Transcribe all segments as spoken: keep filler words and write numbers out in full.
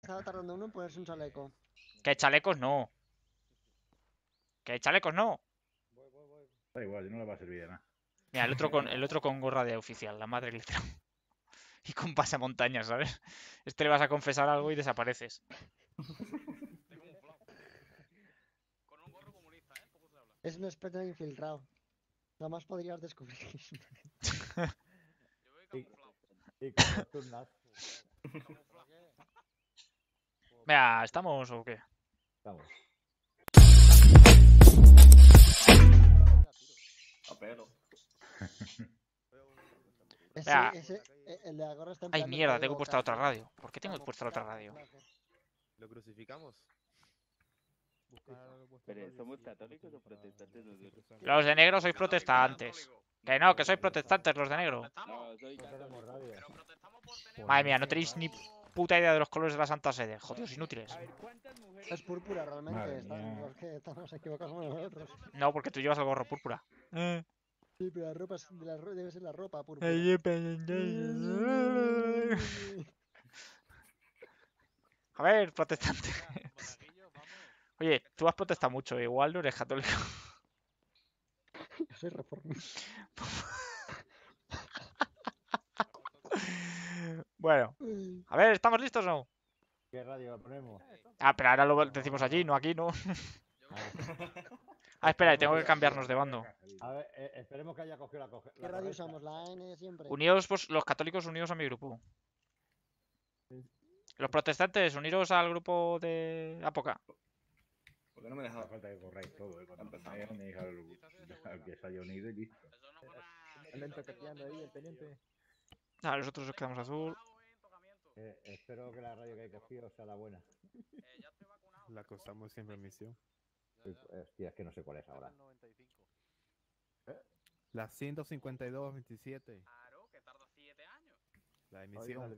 estaba tardando uno en ponerse un chaleco. Que chalecos no. Que chalecos no. Da igual, no le va a servir de nada. Mira, el otro con, el otro con gorra de oficial, la madre que le trajo. Y con pasamontañas, ¿sabes? Este le vas a confesar algo y desapareces. Es un experto infiltrado. Jamás podrías descubrir que es un... Y con nocturnas. Mira, ¿estamos o qué? Estamos. A pelo. Ese, Vea. ese, eh, el de la gorra está en Ay, plan de mierda, código tengo puesta otra casi. radio. ¿Por qué tengo puesta la otra radio? ¿Lo crucificamos? Pero somos católicos o protestantes nosotros. Los de negro sois protestantes. Que no, que sois protestantes los de negro. No, soy No tenemos radio. Madre mía, no tenéis ni puta idea de los colores de la Santa Sede. Jodidos inútiles. Es púrpura realmente. Madre Están, mía. los que estamos equivocados como nosotros. No, porque tú llevas el gorro púrpura. Sí, pero la ropa es, la, ro- debe ser la ropa púrpura. A ver, protestante. Oye, tú has protestado mucho, igual no eres católico. Yo soy reformista. Bueno, a ver, ¿estamos listos o no? ¿Qué radio ponemos? Ah, pero ahora lo decimos allí, no aquí, no. Ah, espera, tengo que cambiarnos de bando. A ver, eh, esperemos que haya cogido la coge. ¿Qué radio usamos? ¿La A N siempre? Unidos, pues, los católicos unidos a mi grupo. Los protestantes, uniros al grupo de Apoca. ¿Por qué no me Hace dejaba? falta que corráis todo, ¿eh? Cuando Empezamos. me unéis al, al que se haya unido y listo. El lento cateando ahí, el teniente. Ah, nosotros nos quedamos azul. Eh, espero que la radio que hay cogido sea la buena. La que usamos siempre en misión. Uy, hostia, es que no sé cuál es ahora. La ciento cincuenta y dos veintisiete. La emisión.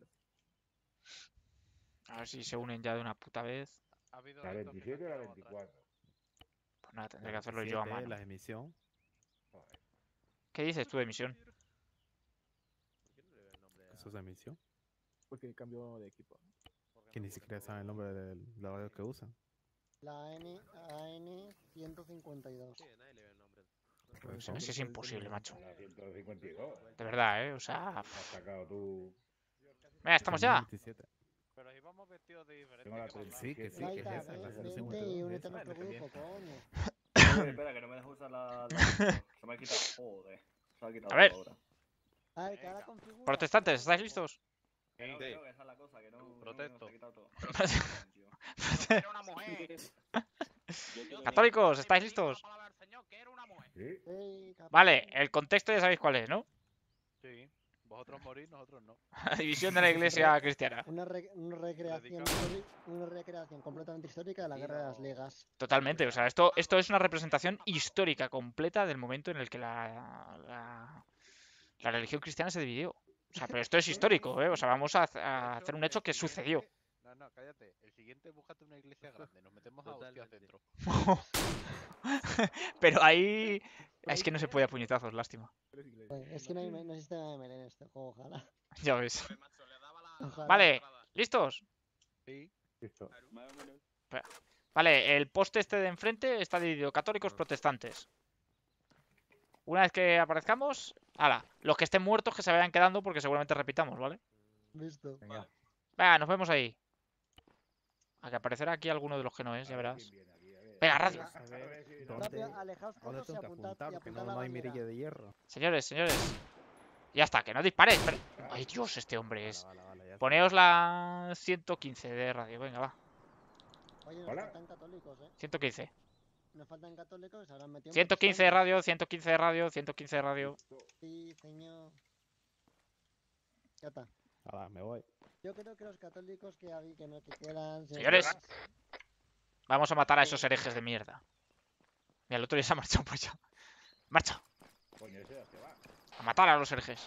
A ver si se unen ya de una puta vez. ¿La veintisiete o la veinticuatro? Pues nada, tendré que hacerlo yo a mano. La emisión. Joder. ¿Qué dices tú de misión? ¿Eso es emisión? Porque cambio de equipo. Que ni siquiera saben el nombre de la radio que usan. La A N, A N ciento cincuenta y dos. Por eso. Eso es imposible, macho. La ciento cincuenta y dos. De verdad, ¿eh? O sea... Has sacado tú. Venga, ¿estamos ya? veintisiete. Pero ahí vamos vestidos de diferente. Tengo la que con treinta y Sí, que sí, siete. que es Laita, esa, la ven, ciento vente cincuenta y y dos, únete a esa. nuestro grupo, coño. Espera, espera, que no me dejas usar la... la... Se me ha quitado... Joder. Se me ha quitado A ver. todo ahora. A ver, que ahora configura. Protestantes, ¿estáis listos? Que no, Sí. que no, que esa es la cosa, que no... no, Protesto. no, se ha quitado todo. Quiero una mujer. Católicos, ¿estáis listos? ¿Sí? Ey, capaz. Vale, el contexto ya sabéis cuál es, ¿no? Sí. Vosotros morís, nosotros no. La división de la iglesia cristiana. Una, re- una recreación Predicamos. histori- una recreación completamente histórica de la guerra de las ligas. Totalmente, o sea, esto, esto es una representación histórica completa del momento en el que la, la, la religión cristiana se dividió. O sea, pero esto es histórico, ¿eh? O sea, vamos a, a hacer un hecho que sucedió. No, no, cállate. El siguiente, búscate una iglesia grande. Nos metemos a hostias dentro. Pero ahí... Es que no se puede a puñetazos, lástima. Pues, es que no hay, no hay sistema de M L en este juego, ojalá. Ya ves. Ojalá. Vale, ¿listos? Sí. Listo. Más o menos. Vale, el poste este de enfrente está dividido católicos protestantes. Una vez que aparezcamos, ala, los que estén muertos que se vayan quedando porque seguramente repitamos, ¿vale? Listo. Venga. Venga, nos vemos ahí. A que aparecerá aquí alguno de los que no es, ya verás. Venga, radio. A ver si- Rápido, alejaos ¿A dónde todos y tengo que apuntad, y apuntar? Que apuntad no, la no hay bandera. mirilla de hierro. Señores, señores. Ya está, que no dispares. pero- Ay, Dios, este hombre es. Vale, vale, vale, ya está. Poneos la ciento quince de radio, venga, va. Oye, nos Hola. faltan católicos, ¿eh? ciento quince. Nos faltan católicos, se habrán metido en ciento quince de protestantes. radio, ciento quince de radio, ciento quince de radio. Sí, señor. Ya está. Hala, me voy. Yo creo que los católicos que, hay, que, no, que quedan... se- Señores. Vamos a matar a esos herejes de mierda. Mira, el otro ya se ha marchado por allá. Marcha. Coño, ese ya se va. A matar a los herejes.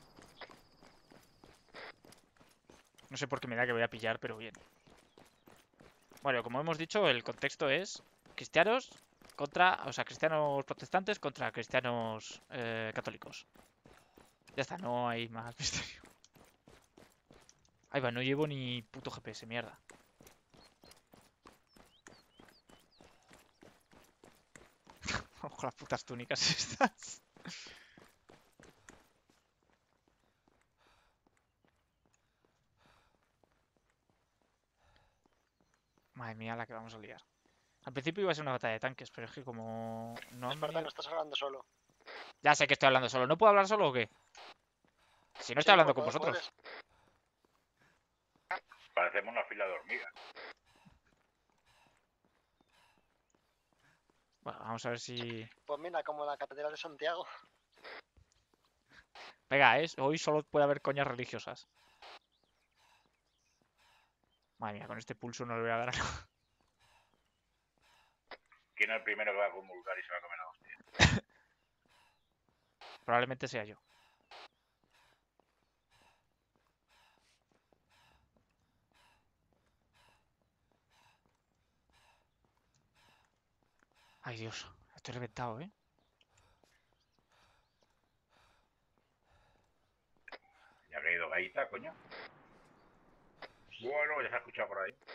No sé por qué me da que voy a pillar, pero bien. Bueno, como hemos dicho, el contexto es cristianos contra, o sea, cristianos protestantes contra cristianos eh, católicos. Ya está, no hay más misterio. Ahí va, no llevo ni puto G P S, mierda. Ojo, las putas túnicas estas. Madre mía, la que vamos a liar. Al principio iba a ser una batalla de tanques, pero es que como no han Es verdad, venido- no estás hablando solo. Ya sé que estoy hablando solo. ¿No puedo hablar solo o qué? Si no estoy Sí, hablando pues con puedes- vosotros. Parecemos una fila de hormigas. Bueno, vamos a ver si... Pues mira, como la Catedral de Santiago. Venga, es, hoy solo puede haber coñas religiosas. Madre mía, con este pulso no le voy a dar a nada. ¿Quién es el primero que va a comulgar y se va a comer a hostia? Probablemente sea yo. Ay, Dios. Estoy reventado, ¿eh? Ya ha caído Gaita, coño. Bueno, ya se ha escuchado por ahí.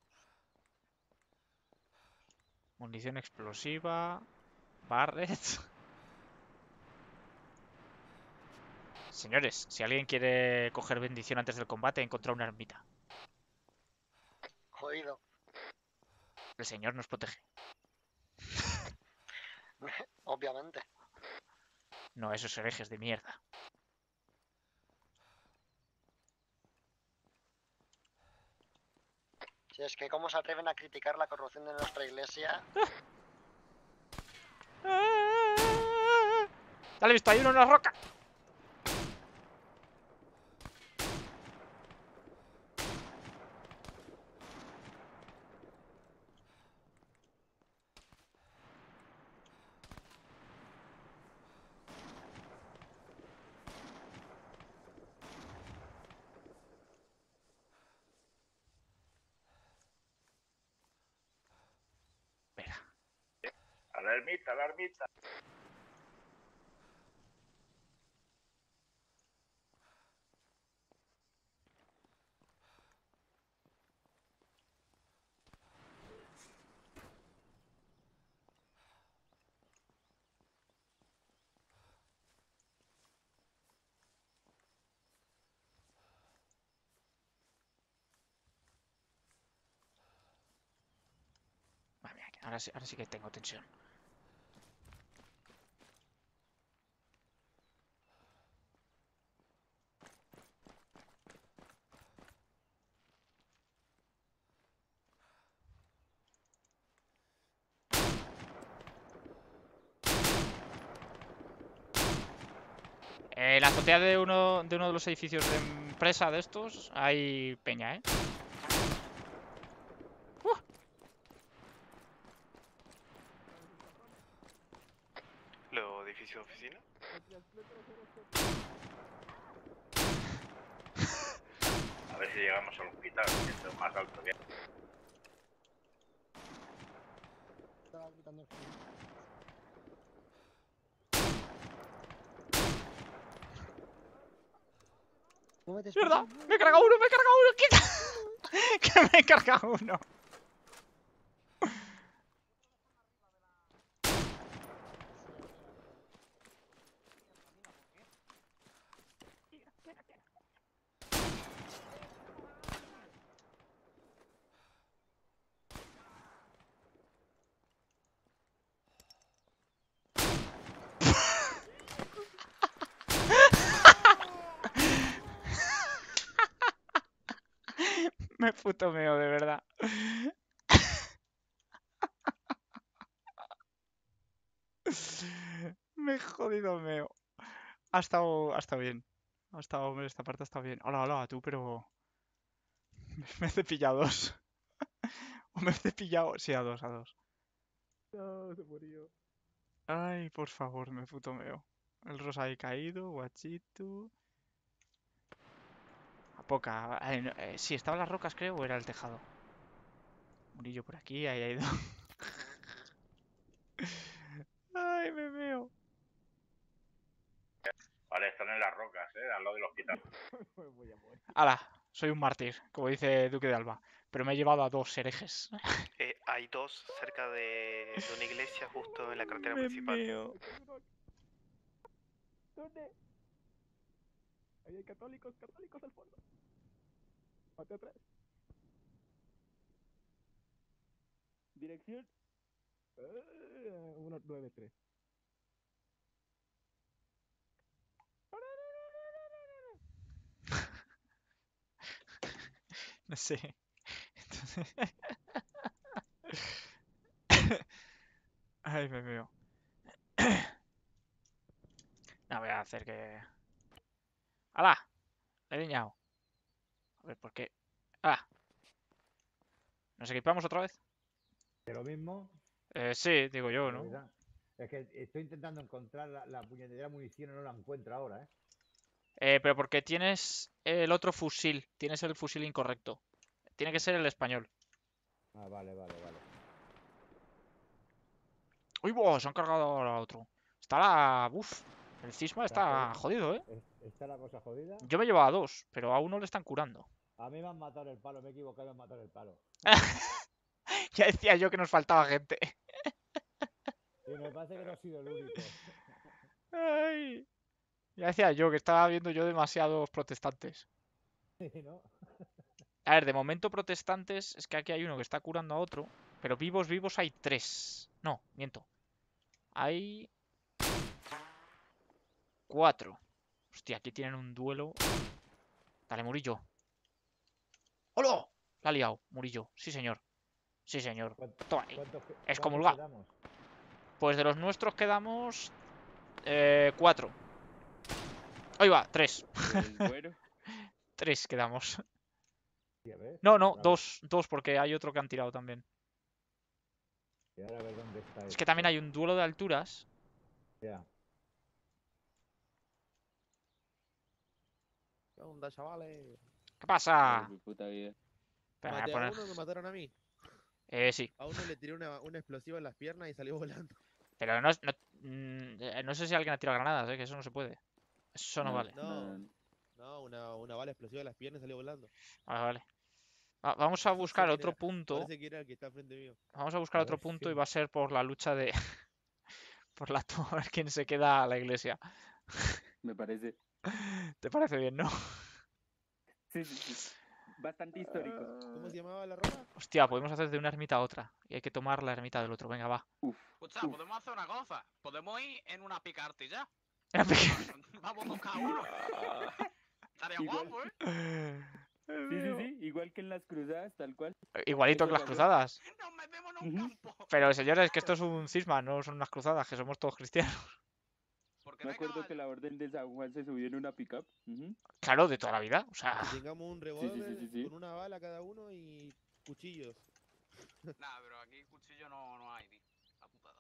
Munición explosiva. Barrett. Señores, si alguien quiere coger bendición antes del combate, he encontrado una ermita. Jodido. El señor nos protege. Obviamente. No, esos herejes de mierda. Si es que cómo se atreven a criticar la corrupción de nuestra iglesia. Dale, visto, hay uno en la roca. Espera. A la ermita, a la ermita. Madre mía, ahora sí, ahora sí que tengo tensión. En la azotea de uno, de uno de los edificios de empresa de estos hay peña, ¿eh? ¡Uh! ¿Los edificios de oficina? A ver si llegamos al hospital, que esto es más alto que... Estaba gritando el frío. No me des- ¡Mierda! ¡Me he cargado uno! ¡Me he cargado uno! ¡Quita! ¡Que me he cargado uno! Me puto meo, de verdad. Me he jodido meo. Ha estado, ha estado bien. Ha estado, hombre, esta parte ha estado bien. Hola, hola, tú, pero... Me he cepillado a dos. O me he cepillado... Sí, a dos, a dos. No, se murió. Ay, por favor, me puto meo. El rosa ahí caído, guachito. A poca. eh, no, eh, sí, estaba en las rocas, creo, o era el tejado. Murillo por aquí, ahí ha ido. Ay, me meo. Vale, están en las rocas, eh, al lado del hospital. Me voy a morir. ¡Hala! Soy un mártir, como dice Duque de Alba. Pero me he llevado a dos herejes. Eh, hay dos cerca de, de una iglesia justo en la carretera Me principal. meo. ¿Dónde? Ahí hay católicos, católicos al fondo. Mate atrás. Dirección. Uh, uno nueve tres. No sé. Entonces... Ay, me meo. No, voy a hacer que... ¡Hala! Le he diñado. A ver, ¿por qué? ¡Ah! ¿Nos equipamos otra vez? ¿De lo mismo? Eh, sí, digo yo, ¿no? ¿Verdad? Es que estoy intentando encontrar la, la puñetera munición y no la encuentro ahora, ¿eh? Eh, pero porque tienes el otro fusil. Tienes el fusil incorrecto. Tiene que ser el español. Ah, vale, vale, vale. ¡Uy, boh! Se han cargado ahora otro. Está la... Uf. El cisma está jodido, ¿eh? ¿Está la cosa jodida? Yo me he llevado a dos, pero a uno le están curando. A mí me han matado el palo, me he equivocado y me han matado el palo. Ya decía yo que nos faltaba gente. Y me parece que no he sido el único. Ay. Ya decía yo que estaba viendo yo demasiados protestantes. Sí, ¿no? A ver, de momento protestantes es que aquí hay uno que está curando a otro. Pero vivos, vivos hay tres. No, miento. Hay... Cuatro. Hostia, aquí tienen un duelo. Dale, Murillo. ¡Hola! La ha liado, Murillo. Sí, señor. Sí, señor. Toma ahí. Excomulgado. Quedamos? Pues de los nuestros quedamos... Eh, cuatro. Ahí va, tres. Bueno. Tres quedamos. Sí, a ver. No, no, A ver. dos. Dos, porque hay otro que han tirado también. Y ahora a ver dónde está Es esto. que también hay un duelo de alturas. Ya. ¿Qué onda, chavales? ¿Qué pasa? Mi puta vida. Espera, Maté voy a a poner... uno, me mataron a mí. Eh, sí. A uno le tiré una, una explosiva en las piernas y salió volando. Pero no, es- no, mm, eh, no sé si alguien ha tirado granadas, eh, que eso no se puede. Eso no, No, vale. No, no, una, una bala explosiva en las piernas y salió volando. Vale, vale. Va- vamos a No sé buscar quién otro era, punto. Parece que era el que está enfrente mío. Vamos a buscar A otro ver punto si- y va a ser por la lucha de... por la toma, a ver quién se queda a la iglesia. Me parece. ¿Te parece bien, no? Sí, sí, sí. Bastante histórico. ¿Cómo se llamaba la ropa? Hostia, podemos hacer de una ermita a otra. Y hay que tomar la ermita del otro. Venga, va. Uf. Escucha, Uf. podemos hacer una cosa. Podemos ir en una pica artillada. Era pequeño. Vamos dos cada uno. Estaría Igual. guapo, ¿eh? Sí, sí, sí. Igual que en las cruzadas, tal cual. Igualito Eso que las pasó. cruzadas. Nos metemos en un Ujú. campo. Pero señores, que esto es un cisma, no son unas cruzadas, que somos todos cristianos. Porque Me de acuerdo que caballo. la orden de San Juan se subió en una pickup. Ujú. Claro, de toda la vida. O sea, Que tengamos un sí, revólver sí, sí. con una bala cada uno y cuchillos. Nah, pero aquí cuchillo no, no hay, tío. La putada.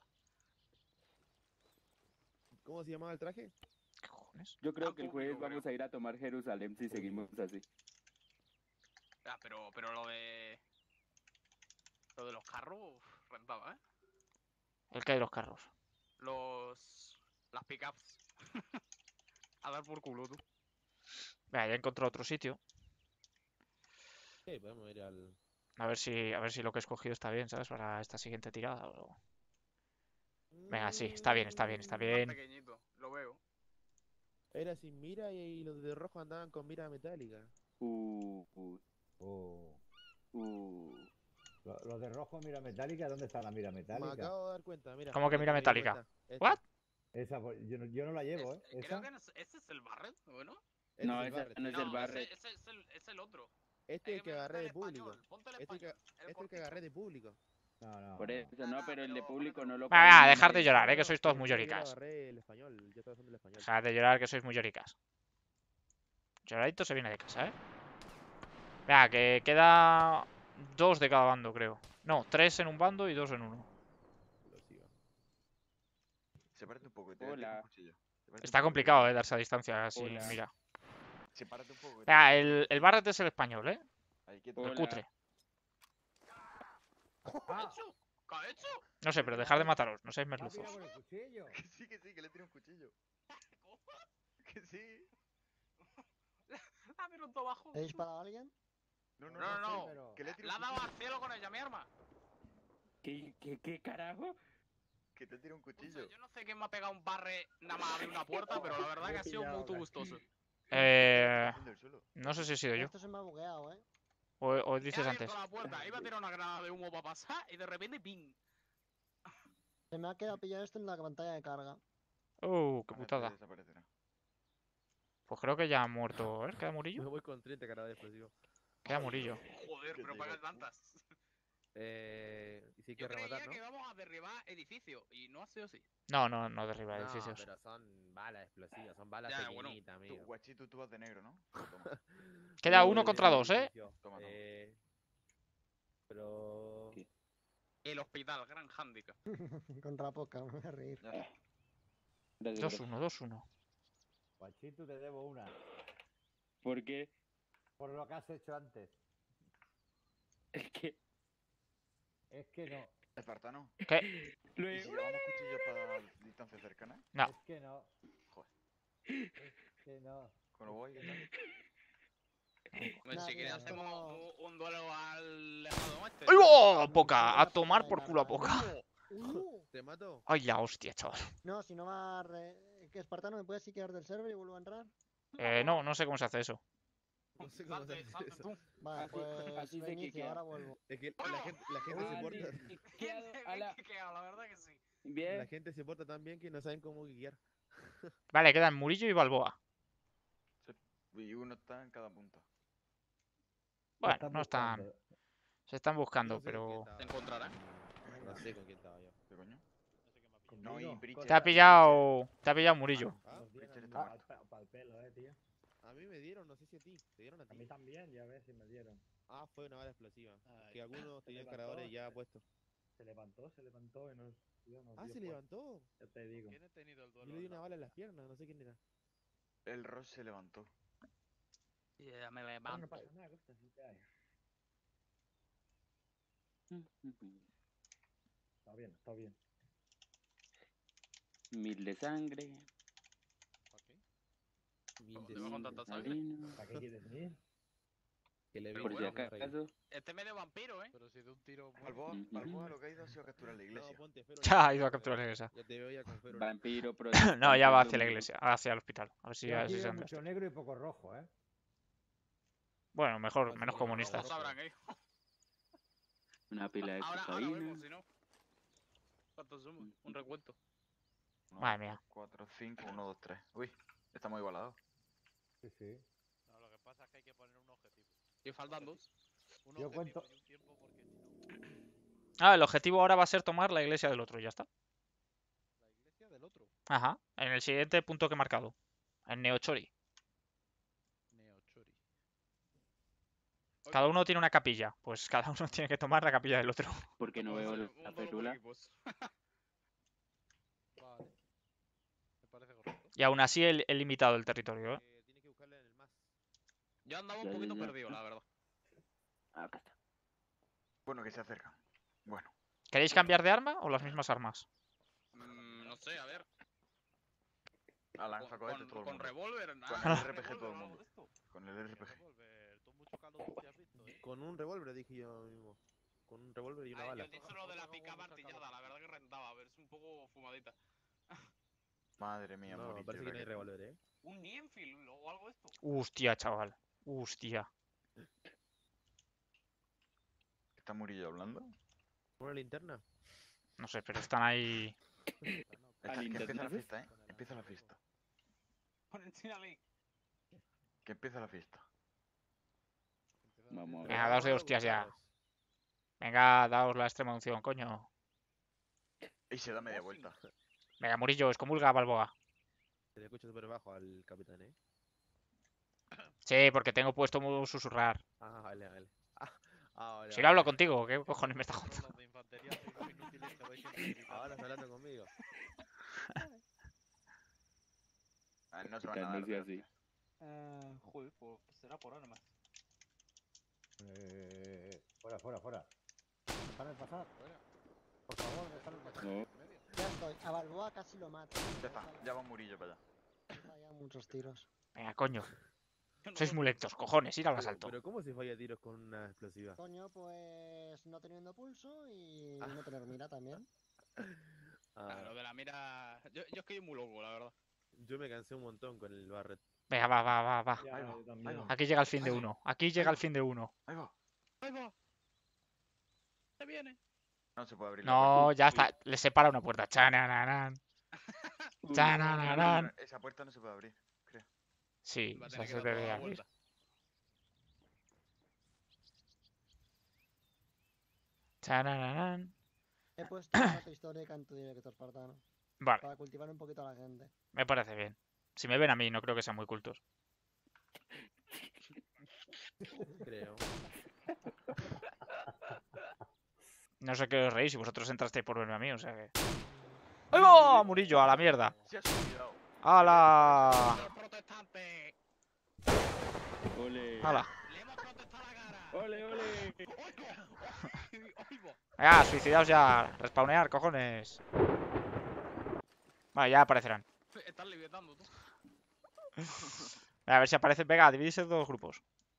¿Cómo se llamaba el traje? ¿qué cojones? Yo creo Ah, que el público, jueves creo. vamos a ir a tomar Jerusalén si seguimos así. Ya, pero, pero lo de... Lo de los carros, uf, rentaba, ¿eh? El que hay de los carros. Los... Las pickups. A dar por culo, tú. Venga, ya encontré otro sitio. Sí, podemos ir al... A ver si, a ver si lo que he escogido está bien, ¿sabes? Para esta siguiente tirada. o- Venga, sí, está bien, está bien, está Mm, bien. Más pequeñito, lo veo. Era sin mira y, y los de rojo andaban con mira metálica. Uh, uh, Oh. uh. Lo- Los de rojo mira metálica, ¿dónde está la mira Me metálica? acabo de dar cuenta, mira. ¿Cómo que mira esta, mira, metálica? esta, esta. ¿What? Esa, pues, yo, no, yo no la llevo, ¿eh? Es- ¿Esa? creo que no es- ese es el Barret, ¿bueno? Este No, es el ese Barret. no es el No, Barret. ese, ese es, el, es el otro. Este es el que ponerte agarré el de público. español, ponte el Este es el que, español, el este es el que cortito. agarré de público. No, no. Por no. eso, Nah, no, nah, pero el de pero público ponetelo. no lo Venga, venga, cogen dejar de nadie. llorar, eh, que No, sois todos pero muy yo lo lloricas. agarré el español. Yo estaba usando el español. Dejad de llorar, que sois muy lloricas. Lloradito se viene de casa, ¿eh? Venga, que queda dos de cada bando, creo. No, tres en un bando y dos en uno. Explosiva. Sepárate un poco, te voy a tirar Hola. un cuchillo. Sepárate Está un poco, complicado, que- eh, darse a distancia así, Hola. mira. Sepárate un poco. que te voy a Venga, tirar un el, el cuchillo. Barret es el español, ¿eh? Ahí, quieto. El Hola. cutre. ¿Qué ha hecho? ¿Qué ha hecho? No sé, pero dejar de mataros, no seáis ¡Ah, merluzos. mira con el cuchillo! Que sí, que sí, que le tiro un cuchillo. Que sí. Ah, pero todo abajo. ¿He disparado a alguien? No, no, No, no, no. pero... Que le tiro La ha un dado cuchillo. al cielo con ella, mi arma. ¿Qué, qué, qué carajo? Que te tiro un O sea, cuchillo. yo no sé quién me ha pegado un barre nada más abrir una puerta, pero la verdad que ha sido muy gustoso. Eh, Del suelo. no sé si he sido yo. Esto se me ha bugueado, ¿eh? O, o He dices abierto antes. la puerta, iba a tirar una granada de humo para pasar y de repente ¡ping! Se me ha quedado pillado esto en la pantalla de carga. Uh, qué Ahora te putada. desaparecerá. Pues creo que ya ha muerto. ¿Eh? ¿Queda Me Murillo? voy con treinta cargas de explosivo. Queda Murillo. Joder, ¿Qué pero te pagas digo? tantas. Eh, y si hay que Yo creía rematar, ¿no? que íbamos a derribar edificios y no ha sido así. No, no, no derriba No, edificios. pero son balas explosivas, son balas Ya, bueno. pequeñitas, Tú, amigo. guachito, tú vas de negro, ¿no? Toma, Queda Yo uno de contra dos, ¿eh? edificio. toma, toma. Eh, pero... ¿Qué? El hospital, gran handicap. Contra poca, me voy a reír. Ya está. Gracias, dos gracias. uno, dos uno. Guachito, te debo una. ¿Por qué? Por lo que has hecho antes. Es que... Es que no. Espartano. ¿Qué? ¿Y si llevamos cuchillos para distancia cercana? No. Es que no. Joder. Es que no. Con lo guay que tal. Pues Nah, si quieres mira, hacemos esto- un, un duelo al lejano oeste. ¡Ay, oh! No, Poca. no, A no, tomar no, por no, culo a no, poca. Uh, ¿Te mato? Ay, la hostia, chaval. no, si no va a... Re... ¿Qué, Espartano, me puedes siquear del server y vuelvo a entrar? Eh, no, no sé cómo se hace eso. No sé cómo se Salte, hace salte eso. tú. Vale, Así- pues así se reinicio, quiquea. ahora vuelvo. Es que la gente, la gente se Ah, porta... sí, quiqueado a Bien la... quiqueado, la verdad que sí. La Bien. gente se porta tan bien que no saben cómo guiar. Vale, quedan Murillo y Balboa. Y uno está en cada punta. Bueno, no están. Se están buscando, No sé con quién pero. estaba. Te encontrarán. No sé con quién estaba yo. ¿Qué coño? No, y Bridget. Te ha pillado. Te ha pillado Murillo. Ah, Bridget está muerta. Para el pelo, eh, tío. a mí me dieron, no sé si a ti. ¿Te dieron a ti? también, ya ves si me dieron. Ah, fue una bala explosiva. Que algunos Se tenían levantó, cargadores ya se- puestos. Se levantó, se levantó y nos, tío, nos Ah, dio se fuego. levantó. Ya te digo. ¿Quién ha tenido el Yo le di una bala en las piernas, no sé quién era. El Ross se levantó. Ya me Ah, no levanto. pasa nada, Costa, sí que hay. Está bien, está bien. Mil de sangre. Mil ¿Cómo de te va con sangre. tanta sangre? Adrenalina. ¿Para qué quieres mil? Que le Pero Por vi si bueno, una raya. acaso. Este es medio vampiro, ¿eh? Pero si de un tiro Balboa, Ujú. Balboa lo que ha ido ha sido a capturar la No, iglesia. ponte Fero. Ya ha ido a capturar la iglesia. Ya te veo ya con Fero. Vampiro No, ya va hacia la protestante, iglesia, hacia el hospital. A ver si Yo a ver aquí si se veo anda. mucho negro y poco rojo, eh. Bueno, mejor, Así menos que comunistas. Luego sabrán, ¿eh? Una pila de Ahora, ahora cocaína. vemos, si no. ¿Cuántos somos? Un recuento. uno, Madre mía. cuatro, cinco, uno, dos, tres. Uy, estamos igualados. Sí, sí. No, lo que pasa es que hay que poner un objetivo. Y faltan dos. Un Yo objetivo cuento- y un tiempo porque si no... Ah, el objetivo ahora va a ser tomar la iglesia del otro, ya está. La iglesia del otro. Ajá, en el siguiente punto que he marcado. En Neochori. Neochori. Cada uno tiene una capilla. Pues cada uno tiene que tomar la capilla del otro. Porque no Vamos a veo hacer la un duelo por férula. equipos. Vale. Me parece correcto. Y aún así he, he limitado el territorio, ¿eh? Eh, Tienes que buscarla en el más. Yo andaba un Ya, ya, poquito ya. perdido, la verdad. Ah, acá está. Bueno, que se acercan. Bueno. ¿Queréis cambiar de arma o las mismas armas? Mm, no sé, a ver. A Con, lanzacohetes con, todo el con mundo. revólver. Con ah, el con R P G revólver todo o el algo mundo. de esto. Con el R P G. Tú mucho calor te has visto, ¿eh? Con un revólver, dije yo mismo. Con un revólver y una Ay, bala. yo he dicho lo de la pica martillada, la verdad que rentaba. A ver, es un poco fumadita. Madre mía, No, Murillo, parece que la no hay que- revólver, eh. Un Nienfield o algo de esto. Hostia, chaval. Hostia. ¿Está Murillo hablando? ¿Una linterna? No sé, pero están ahí. Está- que linterna? empieza la fiesta, ¿eh? Empieza la fiesta. Pon el Chinalink. Que empieza la fiesta. Vamos a ver. Venga, daos de hostias ya. Venga, daos la extrema unción, coño. Y se da media vuelta. Venga, Murillo, excomulga a Balboa. Se le escucha súper bajo al capitán, eh. Sí, porque tengo puesto modo susurrar. Ah, vale, vale. Ah, ah, vale, Si vale. lo hablo contigo, ¿qué cojones me está contando? Los de infantería sois unos inútiles que vais siempre gritando. Ahora está hablando conmigo. Ah, no se van a dar. Quitándose así. Eh, joder, pues será por armas. Eh, fuera, fuera, fuera. Déjame pasar. Por favor, déjame pasar. No. Ya estoy. A Balboa casi lo mato. Ya está, ya va Murillo para allá. Ya muchos tiros. Venga, coño. Sois muy lentos, cojones, ir al Pero, asalto. pero ¿cómo se falla tiros con una explosiva? Coño, pues no teniendo pulso y no tener mira también. Ah, lo de la mira. Yo, yo es que muy loco, la verdad. Yo me cansé un montón con el Barret. Venga, va, va, va, va. Ya, yo también. Aquí llega el fin de uno. Aquí llega el fin de uno. Ahí va. ¡Ahí va! ¡Se viene! No se puede abrir la No, ya está. Le separa una puerta. Chanananan. puerta. Chanananan. Esa puerta no se puede abrir, creo. Sí, Va a esa tener que se dar toda debe la abrir. vuelta. Chanananan. He puesto una nota histórica en tu director, espartano. Vale, Para cultivar un poquito a la gente. me parece bien. Si me ven a mí, no creo que sean muy cultos. Creo. No sé qué os reís si vosotros entrasteis por verme a mí, o sea que... ¡Ahí va! Murillo, a la mierda. Se ha suicidado. ¡Hala! ¡Los protestantes! Ole. ¡Hala! ¡Le hemos protestado la cara! Ole, ole. ¡Oigo! Venga, suicidaos ya. Respawnear, cojones. Vale, ya aparecerán. Estás livietando tú. A ver si aparecen. Venga, dividís en dos grupos.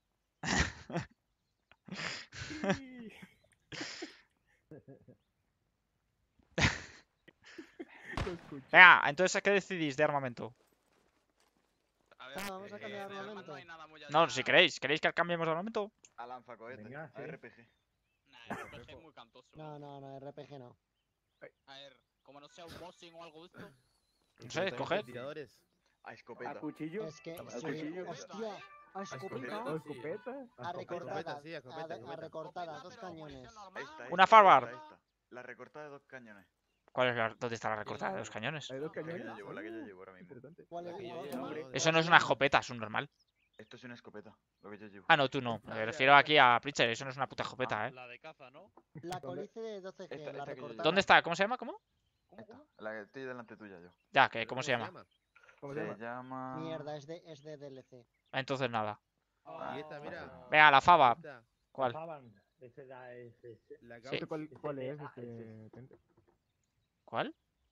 Venga, entonces, ¿qué decidís de armamento? A ver, Ah, vamos a cambiar de de armas armamento. no hay nada muy allá. No, si queréis. ¿Queréis que cambiemos de armamento? A lanzacohete. Venga, A sí. R P G. Nah, el R P G es muy cantoso. No, no, no, R P G no. A ver, como no sea un bossing o algo de esto. No sé, escoged. Tiradores. A A escopeta. cuchillo. Es que, A sí, cuchillo. hostia, a escopeta, ¿O escopeta? a recortada, sí, a a, escopeta, de- a escopeta. recortada, dos Pero cañones. munición normal. Esta, Una esta, Farbar. esta, esta. La recortada de dos cañones. ¿Cuál es la... ¿Dónde está la recortada de los cañones? ¿Hay dos La que cañones? yo llevo, la que yo Uh, llevo ahora mismo. Interesante. ¿Cuál La es que yo la llevo, otra? hombre. Eso no es una escopeta, es un normal. Esto es una escopeta, lo que yo llevo. Ah, no, tú no. Me refiero aquí a Pritcher. Eso no es una puta escopeta, ¿eh? La de caza, ¿no? La colice de doce G, Esta- la esta que yo recortada. ¿Dónde está? ¿Cómo se llama? ¿Cómo? Esta, la que estoy delante tuya yo. Ya, que ¿Pero ¿cómo se llama? ¿Cómo se Se llama? llama... Mierda, es de, es de D L C. Entonces nada. Y esta, mira. Venga, la fava. Esta, ¿Cuál? Faban, ese da ese. la Sí. causa- ¿Cuál, cuál es Ah, este? Tente? ¿Cuál?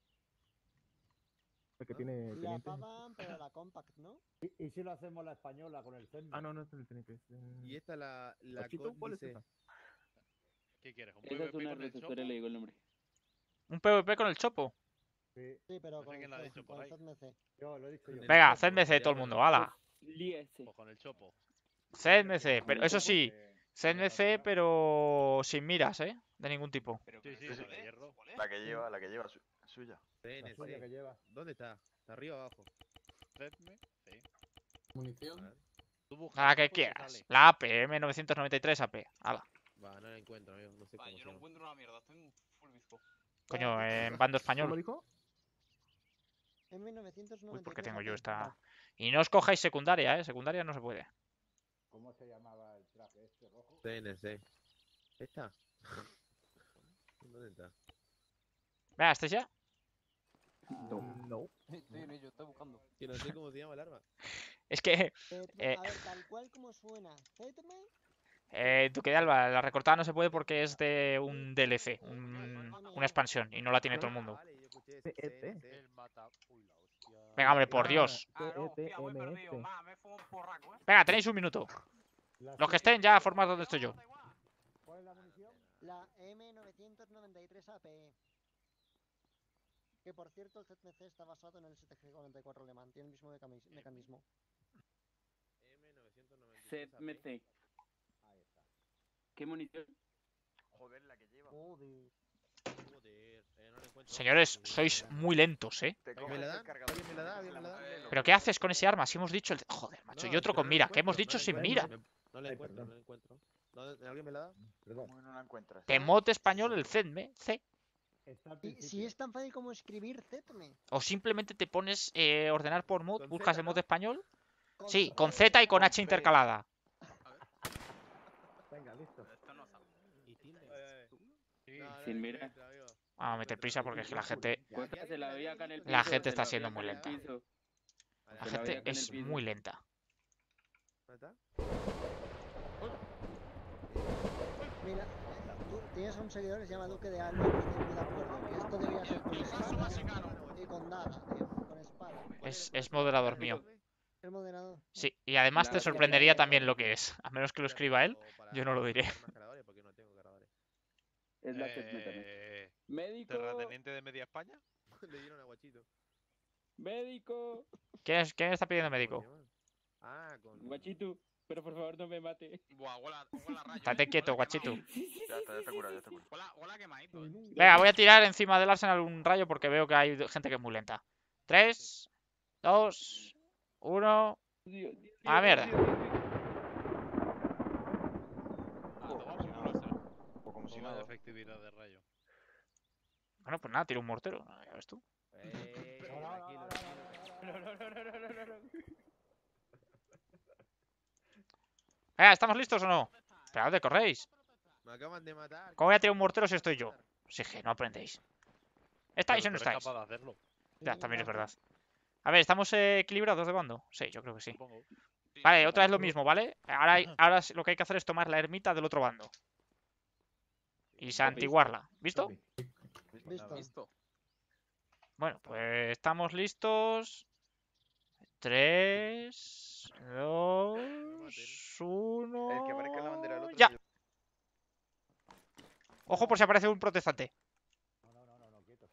El que tiene La teniente. Pava, pero la Compact, ¿no? ¿Y, y si lo hacemos la española con el centro? Ah, no, no es el teniente. Es, eh, Y esta la, la Pachito, ¿cuál es códice. esa? ¿Qué quieres? ¿Un Esa es PvP una con el receptora, chopo? le digo el nombre. ¿Un PvP con el chopo? Sí, Sí, pero No sé con quién el, lo ha C- dicho por con el ahí. Z M C. yo lo he dicho yo. Venga. Venga, chopo, C M C ya todo el me mundo, lo- hala. Lía ese. O con el chopo. C M C, pero eso sí. C M C, pero sin miras, ¿eh? De ningún tipo. Pero Sí, ¿qué sí, es la eso, de eh? hierro. ¿Cuál es? La que lleva, la que lleva su- suya. La suya que C N C. lleva. ¿Dónde está? ¿Está arriba o abajo? Zedme, sí. Munición. Tú buscas La que abajo y te quieras. sale. La A P, M novecientos noventa y tres A P. Hala. Va, no la encuentro, amigo. No sé Va, cómo yo se no llama. encuentro una mierda, estoy en full bizco. Coño, en bando ¿Cómo español. dijo? M novecientos noventa y tres. Uy, ¿por qué tengo yo aquí, esta...? va. Y no os cojáis secundaria, ¿eh? Secundaria no se puede. ¿Cómo se llamaba el traje este rojo? C N C. ¿Esta? ¿Dónde está? Venga, ¿estáis ya? No. Estoy en ello, estoy buscando. Que no sé cómo se llama el arma. Es que, Zetme- Eh. A ver, tal cual como suena. Zetme, eh, Duque de Alba, la recortada no se puede porque es de un D L C, un- una expansión, y no la tiene todo el mundo. Vale, yo escuché C E T. C N C. El mata... Uy, la hostia. Venga, hombre, por Ah, Dios. Ah, no, hostia, voy T M S. perdido. Ma, me fumo un porraco, eh. Venga, tenéis un minuto. La Los que suya- estén ya formad donde estoy yo. Da igual. ¿Cuál es la munición? la M novecientos noventa y tres A P. Que por cierto, el Z M C está basado en el S T G cuarenta y cuatro alemán. Tiene el mismo mecanis- mecanismo. M novecientos noventa y tres C M C. Ahí está. ¿Qué munición? Joder, la que lleva. Joder. Joder, eh, no la encuentro. Señores, sois muy lentos, ¿eh? Te ¿Me coges la el dan? cargador. ¿Alguien me la da? ¿Alguien me la da? Eh, ¿Pero qué haces con ese arma? Si hemos dicho el... Joder, macho, y No, otro es que con no la mira. ¿Qué hemos encuentro, dicho no la sin encuentro, mira? me- No la Ay, encuentro, perdón. no la encuentro. ¿No- ¿Alguien me la da? Perdón. ¿Cómo no la encuentras? De mod español el C E D M E, C. Está al Y si principio. es tan fácil como escribir Zetme. O simplemente te pones eh, ordenar por mod, Con buscas Z, el mod ¿no? español. Con Sí, Z. con Z y con Con H C. intercalada. Venga, listo. Esto no sale. ¿Y tilde? Sí. No, no Sin la mira. encuentro, amigo. Vamos a meter prisa porque es que la gente... Cuesta, se la veía acá en el piso. La gente se está la siendo veía muy acá en el lenta. piso. A La la Se la gente veía acá en el es piso. muy lenta. ¿Dónde está? Mira, eh, tú tienes a un seguidor que se llama Duque de Alba y dice muy de acuerdo. Que esto debería ser con espada y con daga, tío. Con espada. Es, es moderador mío. El moderador. Sí, y además La- te la- sorprendería la- también lo que es. A menos que lo escriba él, yo no lo diré. Porque no tengo cargadores. Es la que también. Eh, Médico, ¿Terrateniente de media España? Le dieron a Guachito. médico, ¿Quién, es- quién está pidiendo ¿Cómo se médico? llama? Ah, con. Guachito, pero por favor no me mate. Buah, huela, huela rayo. Estate eh. quieto, Huele guachito. quemado. Ya está, ya te cura, ya te cura. Huela, huela quemadito. eh. Venga, voy a tirar encima del Arsenal un rayo porque veo que hay gente que es muy lenta. tres, dos, uno. Dios, Dios, ¡A la Dios, mierda! Dios, Dios, Dios. Ah, toma por culo, Arsenal. O como si Toma de nada. efectividad de rayo. Bueno, pues nada, tiro un mortero. Ya ves tú. Eh, No, no, no, tranquilo, no, tranquilo. No, no, no, no, no, no, no. Venga, ¿estamos listos o no? ¿Pero a dónde corréis? Me acaban de matar. ¿Cómo voy a tirar un mortero si estoy yo? Si es que no aprendéis. ¿Estáis o no Pero tú eres estáis? capaz de hacerlo, Ya, también es verdad. A ver, ¿estamos eh, equilibrados de bando? Sí, yo creo que sí. supongo. Sí, Vale, otra vez lo mismo, ¿vale? Ahora, hay- ahora sí lo que hay que hacer es tomar la ermita del otro bando. Y santiguarla. ¿Visto? Copy. Listo. Listo. Bueno, pues estamos listos. tres, dos, uno. El que aparezca en la bandera del otro. ¡Ya! Ojo por si aparece un protestante. No, no, no, no, no, quieto.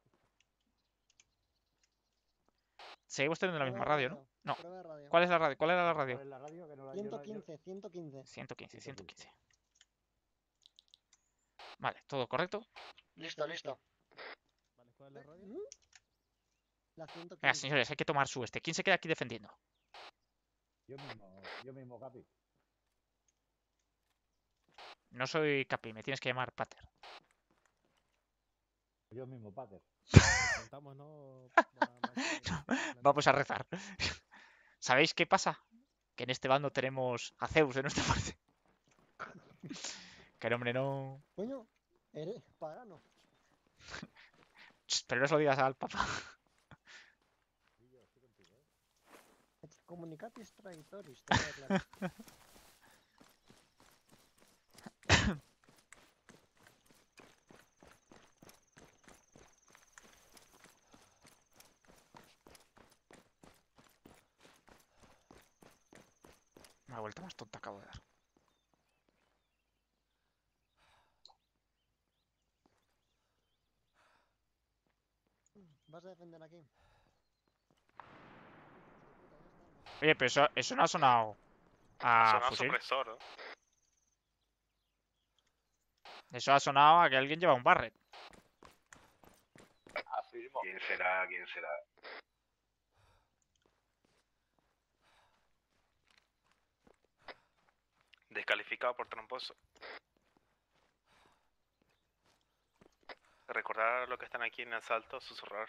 Seguimos teniendo la Prueba misma de radio, ¿no? No. Prueba de radio. ¿Cuál es la radio? ¿Cuál era la ¿Cuál radio? es la radio? Que no la- yo no- yo- ciento quince, ciento quince. ciento quince, ciento quince. Vale, ¿todo correcto? Listo, listo. Vale, ¿cuál es la radio? ¿Mm? La ciento Venga, quince. señores, hay que tomar su este. ¿Quién se queda aquí defendiendo? Yo mismo, yo mismo, Capi. No soy Capi, me tienes que llamar Pater. Yo mismo, Pater. Contamos, ¿no? Ma- ma- Vamos a rezar. ¿Sabéis qué pasa? Que en este bando tenemos a Zeus de nuestra parte. Que el hombre no... Coño, eres pagano. Ch, pero no se lo digas al Papa. Comunicatis traitoris. te queda claro. Una vuelta más tonta acabo de dar. Vas a defender aquí. Oye, pero eso, eso no ha sonado a Sonaba fusil. supresor, ¿no? Eso ha sonado a que alguien lleva un Barret. Afirmo. ¿Quién será? ¿Quién será? Descalificado por tramposo. Recordar a los que están aquí en asalto, susurrar.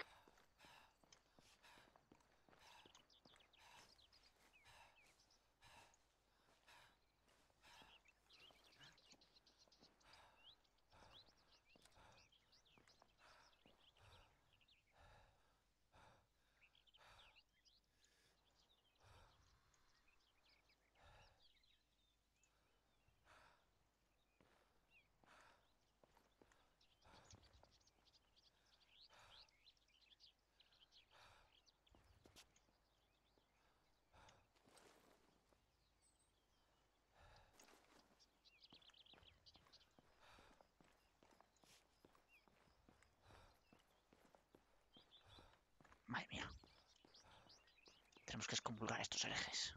Madre mía. Tenemos que excomulgar a estos herejes.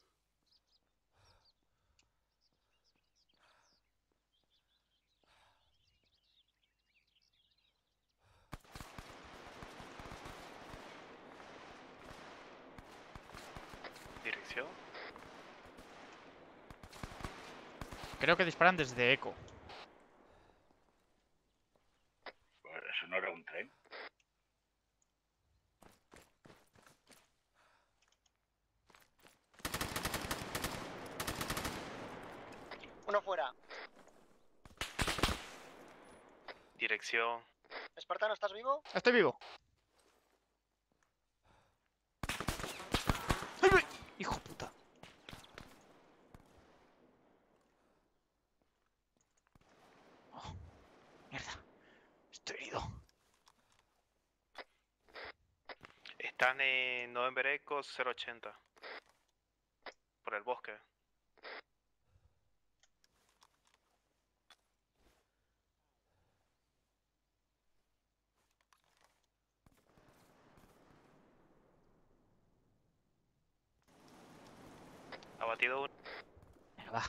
Dirección. Creo que disparan desde Eco. Pues eso no era un tren. Uno fuera. Dirección. Espartano, ¿estás vivo? Estoy vivo. ¡Ay, ay! Hijo de puta. Oh, mierda. Estoy herido. Están en November Echo cero ochenta. Por el bosque. Abatido uno. Venga, va.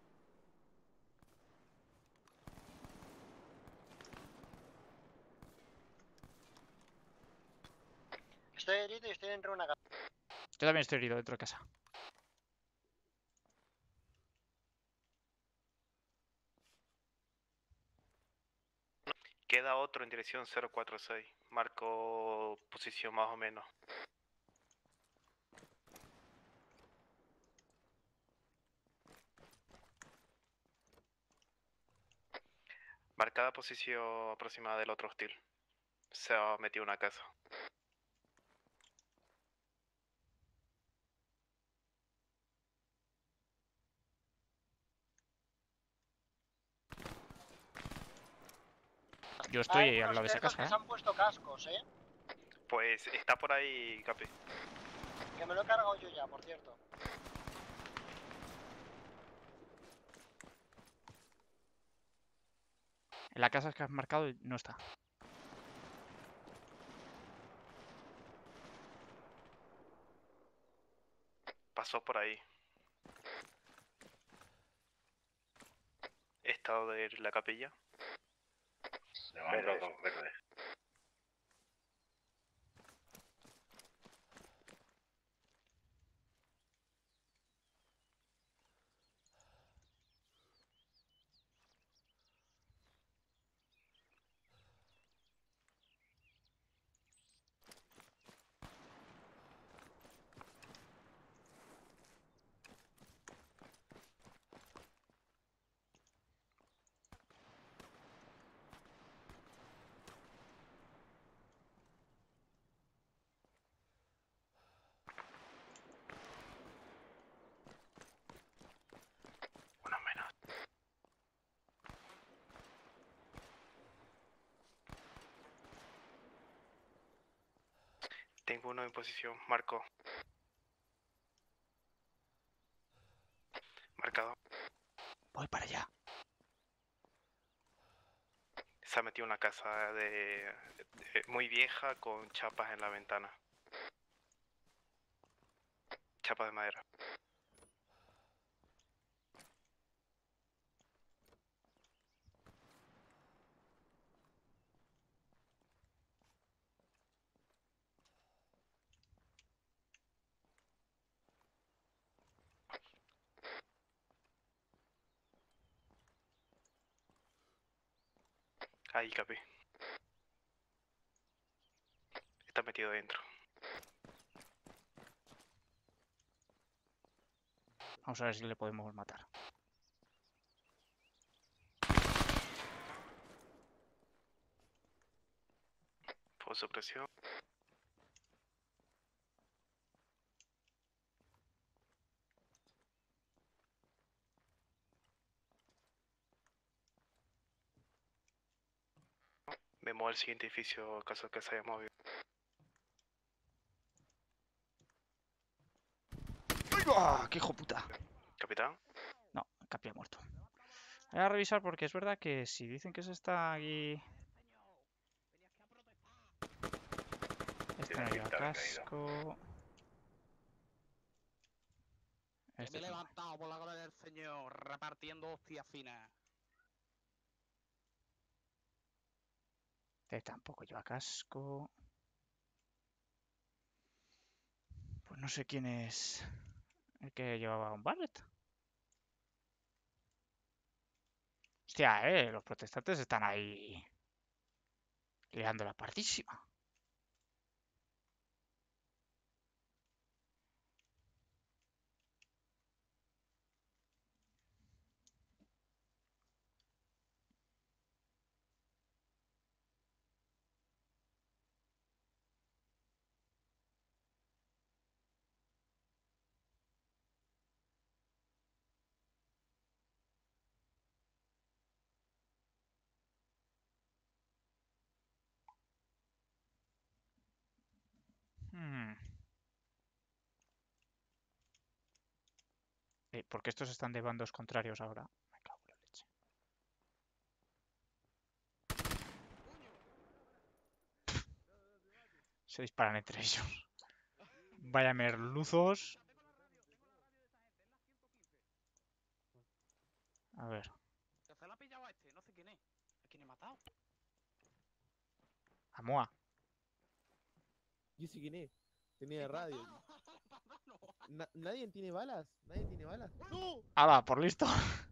Estoy herido y estoy dentro de una casa. Yo también estoy herido dentro de casa. Queda otro en dirección cero cuatro seis. Marco posición más o menos. Marcada posición aproximada del otro hostil. Se ha metido en una casa. Yo estoy Hay al unos lado de esa cerdos casa, que ¿eh? se han puesto cascos, ¿eh? Pues está por ahí, Capi. Que me lo he cargado yo ya, por cierto. En la casa que has marcado no está. Pasó por ahí. Estado de la capilla. Verde, dos verdes. Uno menos. Tengo uno en posición. Marco. Marcado. Voy para allá. Se ha metido en una casa de, de- muy vieja con chapas en la ventana. Chapas de madera. Ahí, Capi. Está metido dentro. Vamos a ver si le podemos matar. Por supresión. Me muevo al siguiente edificio, caso que se haya movido. ¡Ah, qué hijo puta! Capitán. No, Capi ha muerto. Voy a revisar porque es verdad que si dicen que se está aquí... Este no lleva casco... Que Este me he tampoco. levantado por la gloria del Señor, repartiendo hostias finas. Este tampoco lleva casco... Pues no sé quién es el que llevaba un Barret. Hostia, eh, los protestantes están ahí liando la partísima. Hmm. Eh, ¿Por qué estos están de bandos contrarios ahora? Me cago en la leche. Se disparan entre ellos. Vaya merluzos. A ver. Que se la ha pillado a este, no sé quién es. ¿A quién he matado? A Moa. Yo sé quién es. Tenía radio. Na- ¿Nadie tiene balas? ¿Nadie tiene balas? ¡No! ¡Hala, por listo!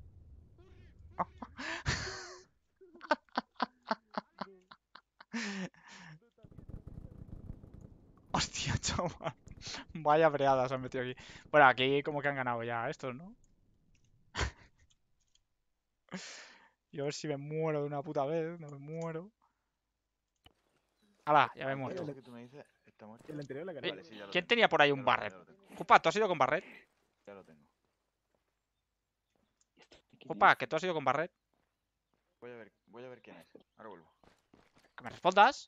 Hostia, chaval. Vaya breadas han metido aquí. Bueno, aquí como que han ganado ya estos, ¿no? Yo a ver si me muero de una puta vez. No me muero. ¡Hala! Ya me he muerto. ¿Eso que tú me dices está muerto? El anterior la Eh, cargó. Vale, sí, ya lo ¿Quién tengo. tenía por ahí Ya un lo tengo, Barret? ya lo tengo. Jupa, ¿tú has ido con Barret? Ya lo tengo. Jupa, ¿que tú has ido con Barret? Voy a ver, voy a ver quién es. Ahora vuelvo. ¿Que me respondas?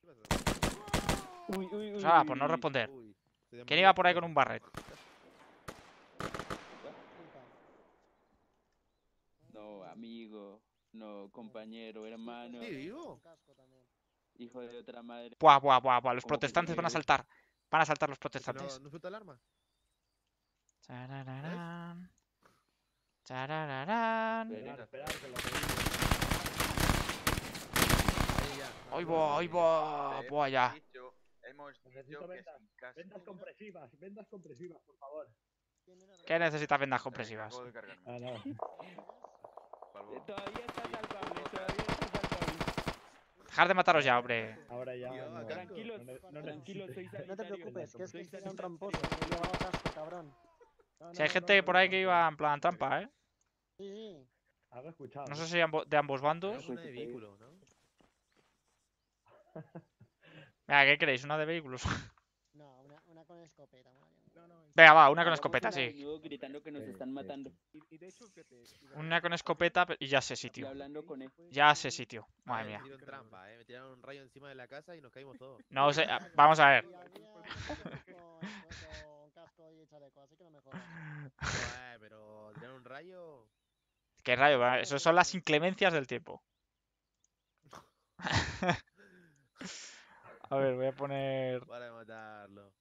Uy, uy, uy. Ah, por no responder. Uy, se llama ¿Quién iba Dios, por ahí pero- con un Barret? No, amigo. No, compañero, hermano. ¿Sí, vivo? Hijo de otra madre. Buah, buah, buah, buah. Los ¿Cómo que protestantes van a vivo? saltar. Van a saltar los ¿No, protestantes. ¿No suelta alarma? Charararán. Charararán. Espera. Esperar, que lo pedimos. Ahí ya. ¡Ay, va! ¡Ay, va! Te ¡Buah, ya! hemos dicho, hemos Necesito dicho que vendas, sin casco. vendas compresivas, vendas compresivas, por favor. ¿Qué necesitas vendas Eh, compresivas? acabo de cargarme. Ah, no. Balboa. Todavía está salvable, todavía está salvable. Dejar de mataros ya, hombre. Ahora ya. Tío, no, Tranquilos, no, no tranquilos, soy necesito. No te sanitario. preocupes, que es Soy que era un sanitario. tramposo. He llevado casco, cabrón. No, Si hay no, gente no, por no, ahí no, que no. iba en plan trampa, ¿eh? Sí, sí. Algo escuchado. No sé si ambo- de ambos bandos. Una de vehículo, ¿no? Venga, ¿qué queréis? ¿Una de vehículos? No, una, una con escopeta. Una que- No, no, en Venga, va, una con Hagamos escopeta, una sí. desnudo gritando que nos Sí, están sí, matando. Y, y de hecho, fíjate. Una con escopeta pe- y ya sé Y sitio. hablando con él. Ya sé sitio. A Madre ver, mía. me tiraron trampa, eh. Me tiraron un rayo encima de la casa y nos caímos todos. No sé. ah, Vamos a ver. Y había gente con, con casco y chaleco, así que no me jodas. Joder, pero tiraron un rayo. ¿Qué rayo? va? Eso son las inclemencias del tiempo. A ver, voy a poner. Para de matarlo.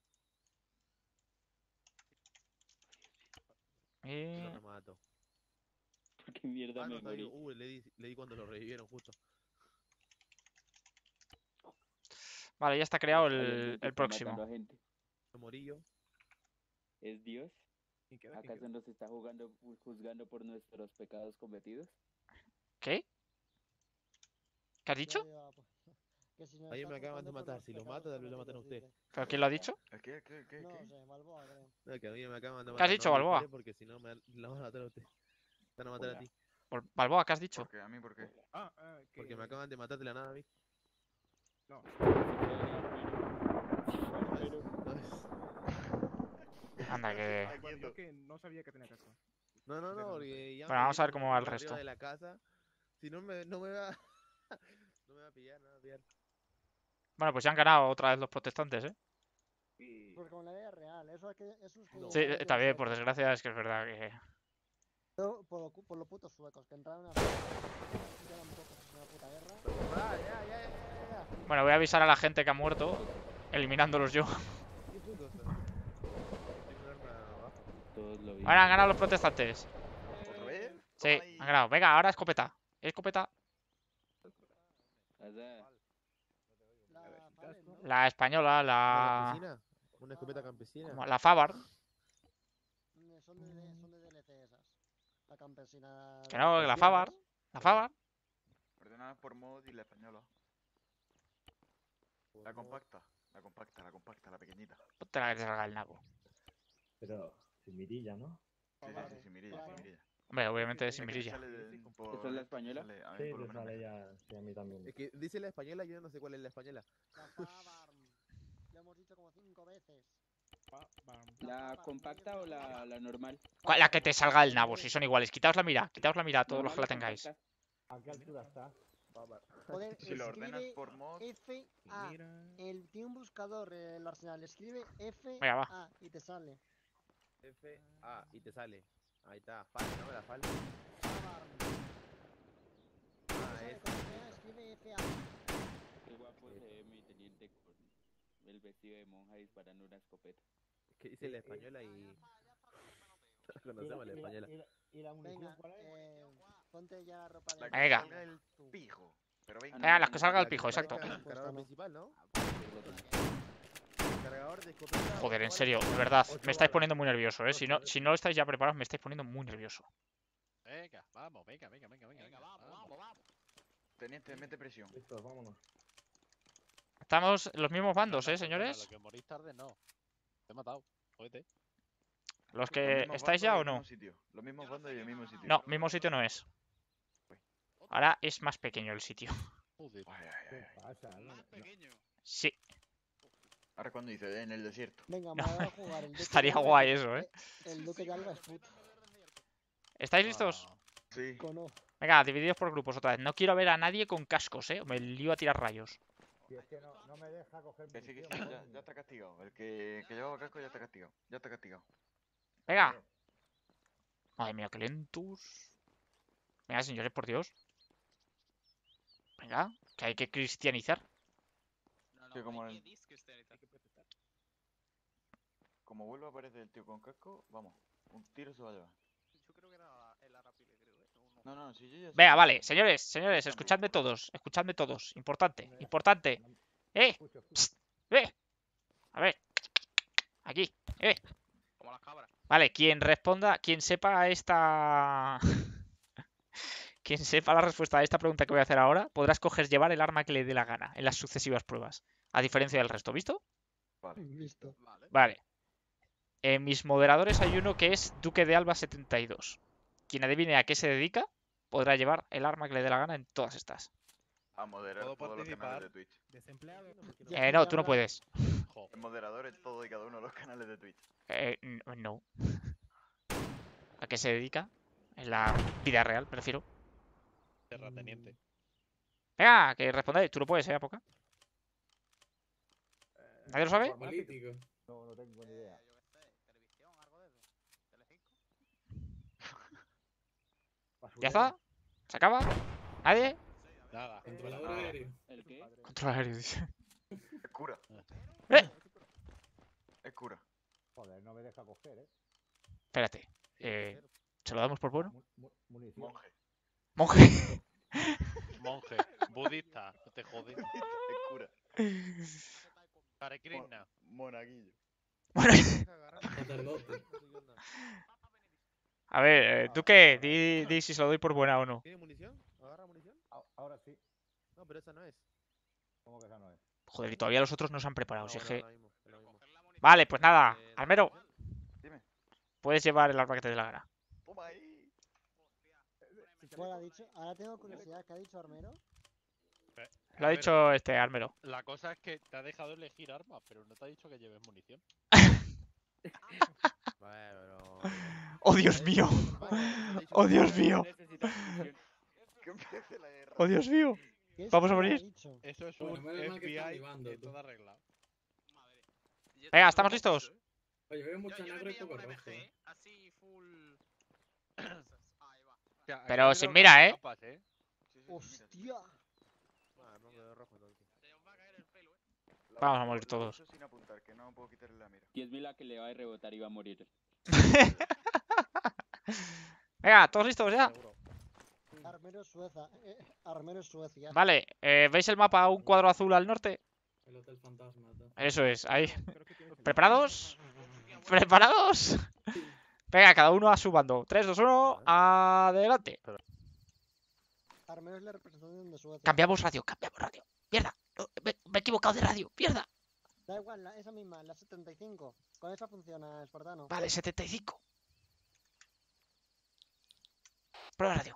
Yo eh, lo remato. ¿Por qué mierda Ah, me no, está vivo. morí? Uy, le di, le di cuando lo revivieron justo. Vale, ya está creado Hay alguien el, que el está próximo. matando a gente. Me morí yo. ¿Es Dios? ¿Quién queda? ¿Quién ¿Acaso queda? nos está jugando, juzgando por nuestros pecados cometidos? ¿Qué? ¿Qué has dicho? Yo digo, pues, que si nos Ahí está me acaban de juzgando por matar. los Si lo pecados mato, tal vez lo maten a cometidos, usted. dice. ¿Pero quién lo ha dicho? ¿El qué? ¿Qué? ¿Qué? No ¿Qué? sé, Balboa, creo. No, que a mí me acaban de matar. ¿Qué has dicho, no me Balboa? dispares porque si no me la van a matar a usted. Te van a matar a Hola. ti. Bal- Balboa, ¿qué has dicho? ¿Por qué? ¿A mí por qué? Ah, ah, que... Porque me acaban de matar de la nada a mí. No. Anda, que. Bueno, yo que no sabía que tenía casco. No, no, no, Déjame. porque ya Bueno, me vamos a ver dijo cómo va el arriba resto. de la casa. Si no me, no me va, no me va a pillar, no me va a pillar. Bueno, pues ya han ganado otra vez los protestantes, ¿eh? Pues como en la vida real, eso es que eso es que Sí, saben eh, que también, los por suecos- desgracia, es que es verdad que. Yo, por, lo, cu- por los putos suecos, que entraron a... Llevan pocos, una puta guerra. Ah, ya, ya, ya, ya, ya. Bueno, voy a avisar a la gente que ha muerto, eliminándolos yo. ¿Qué putos? Tengo un arma abajo. Todos lo vimos. Ahora han ganado los protestantes. ¿Otra vez? Sí, Toma ahí. han ganado. Venga, ahora escopeta. Escopeta. Allá. La Fallen, ¿no? La española, ¿Una la. campesina? ¿Una escopeta campesina? como La Fabar. Mm, Son de, de- son de D L C esas. La campesina... Que no, la Fabar. La Fabar. Ordenadas por mod y la española. La compacta. La compacta, la compacta, la pequeñita. Ponte la que te salga el nabo. Pero sin mirilla, ¿no? Sí, sí, sí, sin mirilla, sin mirilla. Hombre, obviamente sin Es que mirilla. sale de- por- ¿Esa es la española? sale- a mí Sí, por lo te menos me sale ya, sí, a mí también. Es que dice la española y yo no sé cuál es la española. La Fabar. Lo hemos dicho como cinco veces. Pa, pam. ¿La compacta o la, la normal? ¿Cuál- La que te salga el nabo, si son iguales. Quitaos la mira, quitaos la mira a todos los que la ¿Normal o tengáis. compacta? ¿A qué altura está? Joder, Si lo ordenas escribe por mod, F A. El, tiene un buscador, eh, el Arsenal. Escribe F Venga, va. A y te sale. F A y te sale. Ahí está, fal, ¿no? La fal. Ah, es. Escribe F A. Qué guapo se ve mi teniente con el vestido de monja disparando una escopeta. ¿Qué dice la española y...? Conocemos la española. ¿Y la munición Venga, cuál es? eh, ponte ya la ropa de... La que Venga. salga el pijo. Pero venga. Venga, las que salga el La que pijo, exacto. parezca el cargador principal, ¿no? Cargador de escopeta. Joder, en ocho serio, balas. de verdad. Ocho Me estáis balas. poniendo muy nervioso, ¿eh? Si no, Ocho, si no estáis ya preparados, me estáis poniendo muy nervioso. Venga, vamos, venga, venga, venga, venga. Venga, vamos, vamos, vamos. Teniente, mete presión. Listo, vámonos. Estamos los mismos bandos, No, no, ¿eh, perdona, señores? Lo que morís tarde no. Te he matado. Jódete. Los Los que mismos estáis bandos ya y o el no. mismo sitio. Los mismos bandos y el mismo sitio. No, mismo sitio no es. Ahora es más pequeño el sitio. Joder. Ay, ay, ¿Qué ay. pasa? No, Más no. pequeño. Sí, Ahora cuando dice en el desierto. Venga, No, me voy a jugar el Duque estaría de Alba guay y- eso, ¿eh? El Duque de Alba es puto. ¿Estáis listos? Ah, Sí. Cono. Venga, divididos por grupos otra vez. No quiero ver a nadie con cascos, ¿eh? Me lío a tirar rayos. Si es que no, no me deja coger Que sí, que sí, munición, ya, coño. ya está castigado. El que, que llevaba casco ya está castigado. Ya está castigado. Venga. Madre mía, qué lentos. Venga, señores, por Dios. Venga, que hay que cristianizar. No, no, Que como hay el- que discristianizar. Como vuelva a aparecer el tío con casco, vamos. Un tiro se va a llevar. Yo creo que era el Arapile, creo, ¿eh? O No, no. no, si yo ya sé Venga, que- vale, señores, señores, escuchadme todos. Escuchadme todos. Importante, importante. ¡Eh! Escucho, escucho. Psst, ¡Eh! A ver. Aquí. ¡Eh! Como las cabras. Vale, quien responda, quien sepa esta... quien sepa la respuesta a esta pregunta que voy a hacer ahora, podrá escoger llevar el arma que le dé la gana en las sucesivas pruebas. A diferencia del resto, ¿visto? Vale. Listo. Vale. Vale. En mis moderadores hay uno que es Duque de Alba setenta y dos. Quien adivine a qué se dedica, podrá llevar el arma que le dé la gana en todas estas. A moderar ¿Puedo todos los canales participar? de Twitch. Desempleado. Eh, no, tú no puedes. jo. El moderador en todo y cada uno de los canales de Twitch. Eh, n- no. ¿A qué se dedica? En la vida real, prefiero. Terrateniente. Venga, que respondáis. Tú no puedes, ¿eh, Apoca? ¿Nadie lo sabe? Político. No, no tengo ni idea. Eh, yo qué sé, televisión, algo de eso. Telecinco. ¿Ya está? ¿Se acaba? ¿Nadie? Nada. Controlador aéreo. ¿El qué? Control aéreo, dice. Es cura. ¡Eh! Es cura. Joder, no me deja coger, ¿eh? Espérate. Eh, ¿Se lo damos por bueno? Mu- mu- munición. Monje. Monje. Monje. Budista. No te jodes. Es cura. Hare Krishna. Monaguillo. Bueno, Sacerdote. a ver, eh, ¿tú qué? Di, di si se lo doy por buena o no. ¿Tiene munición? ¿Agarra munición? A- Ahora sí. No, pero esa no es. ¿Cómo que esa no es? Joder, y todavía los otros no se han preparado. No, si es no, que- lo mismo, lo mismo. Vale, pues nada. Eh, Almero, Dime. puedes llevar el arma que te dé la gana. Toma ahí. ¿Cuál ha dicho? Ahora tengo curiosidad. ¿Qué ha dicho Armero? Lo ha A ver, dicho este Almero. La cosa es que te ha dejado elegir armas, pero no te ha dicho que lleves munición. Bueno, pero... ¡Oh, Dios mío! ¡Oh, Dios mío! Que empiece la guerra. ¡Oh, Dios mío! ¿Qué es Vamos a lo que ha morir. dicho? Eso es Bueno, un menos mal que está F B I animando, y tú. todo arreglado. Madre. Yo Venga, te- ¿estamos yo listos? puse, ¿eh? Oye, veo Yo, mucho yo me negro y pillé poco un M rojo. G, así full. Ahí va. O sea, Pero aquí sin veo mira, las ¿eh? capas, ¿eh? Sí, sí, mira. ¡Hostia! Ah, me quedo rojo entonces. Se os va a caer el pelo, ¿eh? La- Vamos a lo- morir lo todos. hizo sin apuntar, que no puedo quitarle la mira. Y es Mila que le va a rebotar y va a morir. Venga, ¿todos listos ya? Seguro. Armero es Suecia. Eh, Armero es Suecia. Vale, eh, ¿veis el mapa? Un cuadro azul al norte. El hotel fantasma. tal. Eso es, ahí. Creo que tienes el- ¿Preparados? ¿Preparados? Venga, cada uno a su bando. tres, dos, uno, adelante. Armero es la representación de Suecia. Cambiamos radio, cambiamos radio. ¡Mierda! No, Me, me he equivocado de radio. ¡Mierda! Da igual, la- esa misma, la setenta y cinco. Con esa funciona, Espartano. Vale, setenta y cinco. Prueba radio.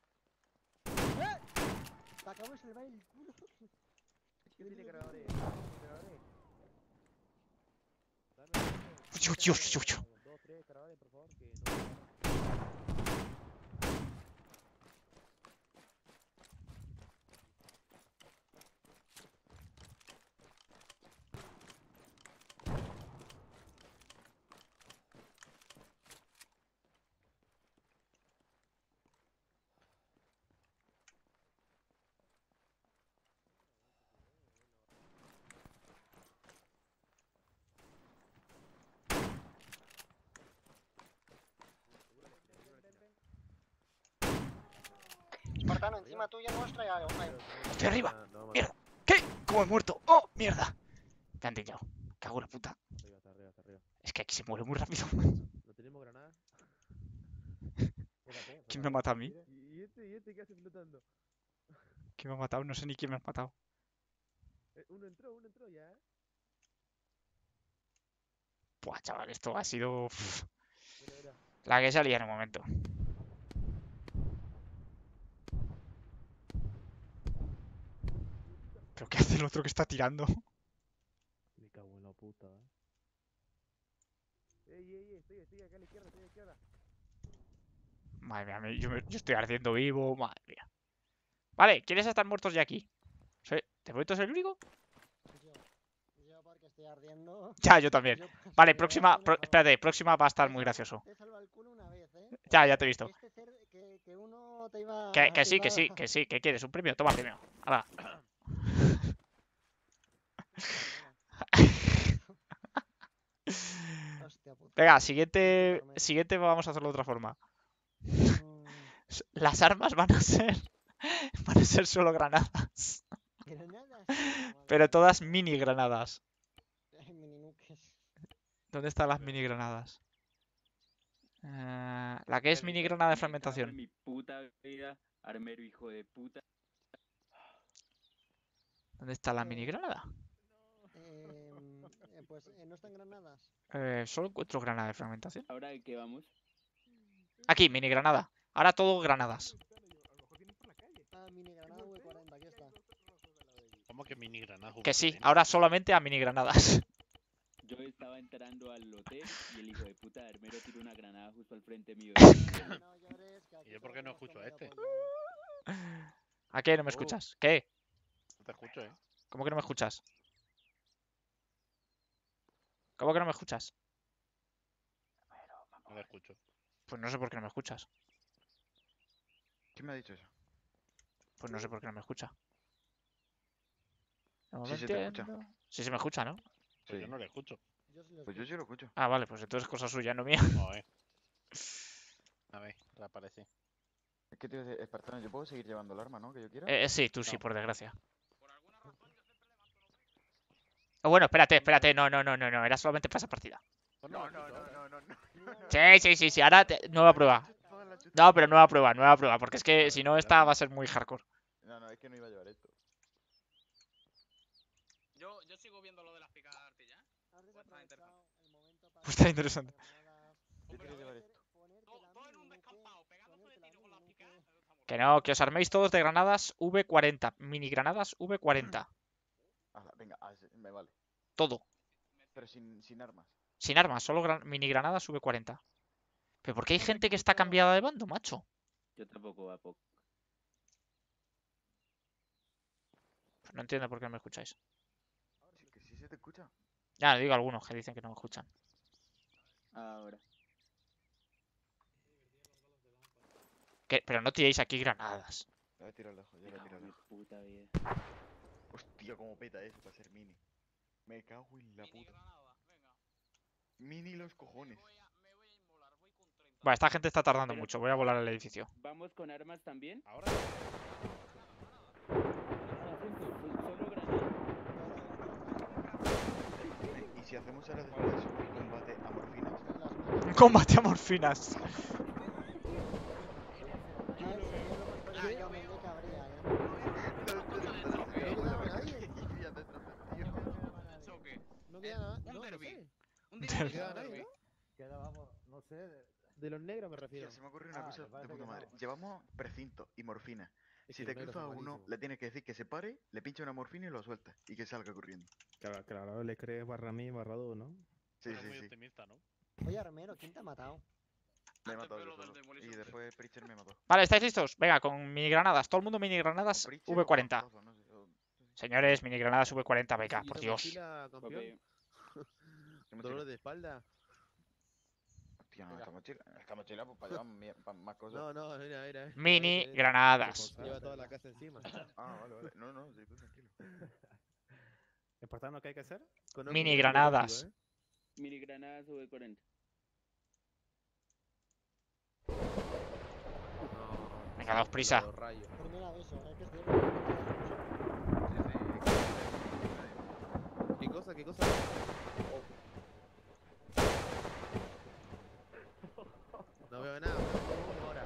Te acabo de salvar el culo. ¿Qué tiene cargadores? Yu, yu, yu, yu. Dos, tres, caravales, por favor, que no... Espartano, encima tuya nuestra y algo. Ahí. Estoy arriba. No, no, Mierda. ¿Qué? ¿Cómo he muerto? ¡Oh, mierda! Me han pillado. Cago en la puta. Arriba, está arriba, está arriba. Es que aquí se muere muy rápido. ¿No tenemos granada? ¿Quién me ha matado a mí? ¿Y este, y este qué hace flotando? ¿Quién me ha matado? No sé ni quién me ha matado. Eh, uno entró, uno entró ya, ¿eh? Buah, chaval, esto ha sido... uf, Mira, mira. la que salía en un momento. ¿Pero qué hace el otro que está tirando? Me cago en la puta, ¿eh? Ey, ey, ey, estoy, estoy acá a la izquierda, estoy a la izquierda. Madre mía, me- yo, me- yo estoy ardiendo vivo. Madre mía. Vale, ¿quiénes están muertos ya aquí? ¿Soy- ¿Te momento soy el único? Yo, yo porque estoy ardiendo. Ya, yo también. Yo Vale, porque próxima... veo que pro- no- espérate, próxima va a estar Te muy salva- gracioso. Te salva el culo una vez, ¿eh? Ya, ya te he visto. Este cer- que, que uno te iba... Que, que te sí, que iba- sí, que sí. ¿Qué quieres? ¿Un premio? Toma premio. Hala. Hostia puta. Venga, siguiente... tormento. Siguiente vamos a hacerlo de otra forma. Mm, S- Las armas van a ser... Van a ser solo granadas. Granadas. Pero todas mini granadas. Mininuques. ¿Dónde están las mini granadas? Eh, la que es mini granada de Me cago en fragmentación. mi puta vida, armero hijo de puta. ¿Dónde está la mini granada? Em, eh, pues eh, no están granadas. Eh, solo encuentro granada de fragmentación. Ahora de qué vamos. Aquí, mini granada. Ahora todo granadas. Ah, mini granada V cuarenta, aquí está. ¿Cómo que mini granadas? Que sí, ahora solamente a mini granadas. Yo estaba entrando al hotel y el hijo de puta de armero tiró una granada justo al frente mío. No llores, que aquí ¿Y yo por qué no todos escucho a hemos este? comido pollo. ¿A qué? ¿No me escuchas? ¿Qué? No te escucho, ¿eh? ¿Cómo que no me escuchas? ¿Cómo que no me escuchas? No te escucho. Pues no sé por qué no me escuchas. ¿Quién me ha dicho eso? Pues no sé por qué no me escucha. No Sí, me sí te escucha. entiendo. Sí, se me escucha, ¿no? Pues Sí. yo no le escucho. Yo sí lo Pues yo escucho. sí lo escucho. Ah, vale, pues entonces es cosa suya, no mía. Joder. A ver, reaparecí. Es que, tío, Espartano, yo puedo seguir llevando el arma, ¿no? Que yo quiera. Eh, eh, sí, tú sí, No. por desgracia. Oh, bueno, espérate, espérate. No, no, no, no, no. Era solamente para esa partida. Pues No, lo no, escucho no, ahora. no, no, no. Sí, sí, sí, sí. Ahora te- nueva prueba. No, pero nueva prueba, nueva prueba. Porque es que si no, esta va a ser muy hardcore. No, no, es que no iba a llevar esto. Yo, yo sigo viendo lo de las picas de artilla. Has Pues está desaprovechado el momento para Pues está hacer interesante. granadas. Yo Hombre, quiero a llevar ver, esto. Ponerte todo, la todo en un mininuque, descampado, pegándose de ponerte la tiro con las picas. mininuque. Eso está muy Que bien. no, que os arméis todos de granadas V cuarenta. Mini granadas V cuarenta. Hala, venga, ah, sí, me vale. Todo. Pero sin, sin armas. Sin armas, solo gran- mini granadas V cuarenta. ¿Pero por qué hay gente que está cambiada de bando, macho? Yo tampoco a poco. Pues no entiendo por qué no me escucháis. Sí, que sí se te escucha. Ya, digo algunos que dicen que no me escuchan. Ahora. Que- pero no tiréis aquí granadas. La voy a tirar lejos, yo Me la voy a cago tirar en mi lejos. puta vida. Hostia, cómo peta eso para ser mini. Me cago en la Mini puta. granada, venga. Mini los cojones. Me voy a, me voy a inmolar, voy con treinta. Bueno, esta gente está tardando Pero- mucho. Voy a volar al edificio. ¿Vamos con armas también? Ahora. No, punto, so- solo granadas. ¿Y si hacemos ahora después de eso un combate a morfinas? Un combate a morfinas. Ah, yo me me cabría, eh. No quedaba nadie. ¿Eso qué? No queda nada. Un No, no derbi. sé. Un Derbi. No derbi. queda un nadie, derbi. ¿no? Queda, vamos, no sé. de- De los negros me refiero. Hostia, se me ocurrió una Ah, cosa me de parece puta que madre. no. Llevamos precinto y morfina. Es Si que te los negros cruza son uno, malísimos. le tienes que decir que se pare, le pincha una morfina y lo suelta. Y que salga corriendo. Claro, claro, le crees barra mí, barra dos, ¿no? Sí, Eres sí, muy sí. optimista, ¿no? Oye, Armero, ¿quién te ha matado? Me he Antes matado veo yo lo del solo. Demolition Y Derby. después Pritchard me mató. Vale, ¿estáis listos? Venga, con mini granadas. Todo el mundo mini O granadas Pritchard V o cuarenta. Juanjoso, no sé. o- Señores, mini granadas V cuarenta, ¿No se venga, quiso por Dios. mochila, campeón? Ok. ¿Qué mochila? ¿Dolor de espalda? Hostia, no, Venga. esta mochila. Esta mochila, pues para llevar mi- pa- más cosas. No, no, mira, mira. mira, Mini ese, ese. granadas. Lleva toda la casa encima. Ah, vale, vale. No, no, sí, tú tranquilo. ¿Importante lo que hay que hacer? Conozco Mini un granadas. romántico, Mini granadas V cuarenta. ¿eh? Venga, daos prisa. Los rayos. Primera vez, ¿eh? Que es cierto. ¿Qué cosa? ¿Qué cosa? No veo nada. ¿Cómo ahora?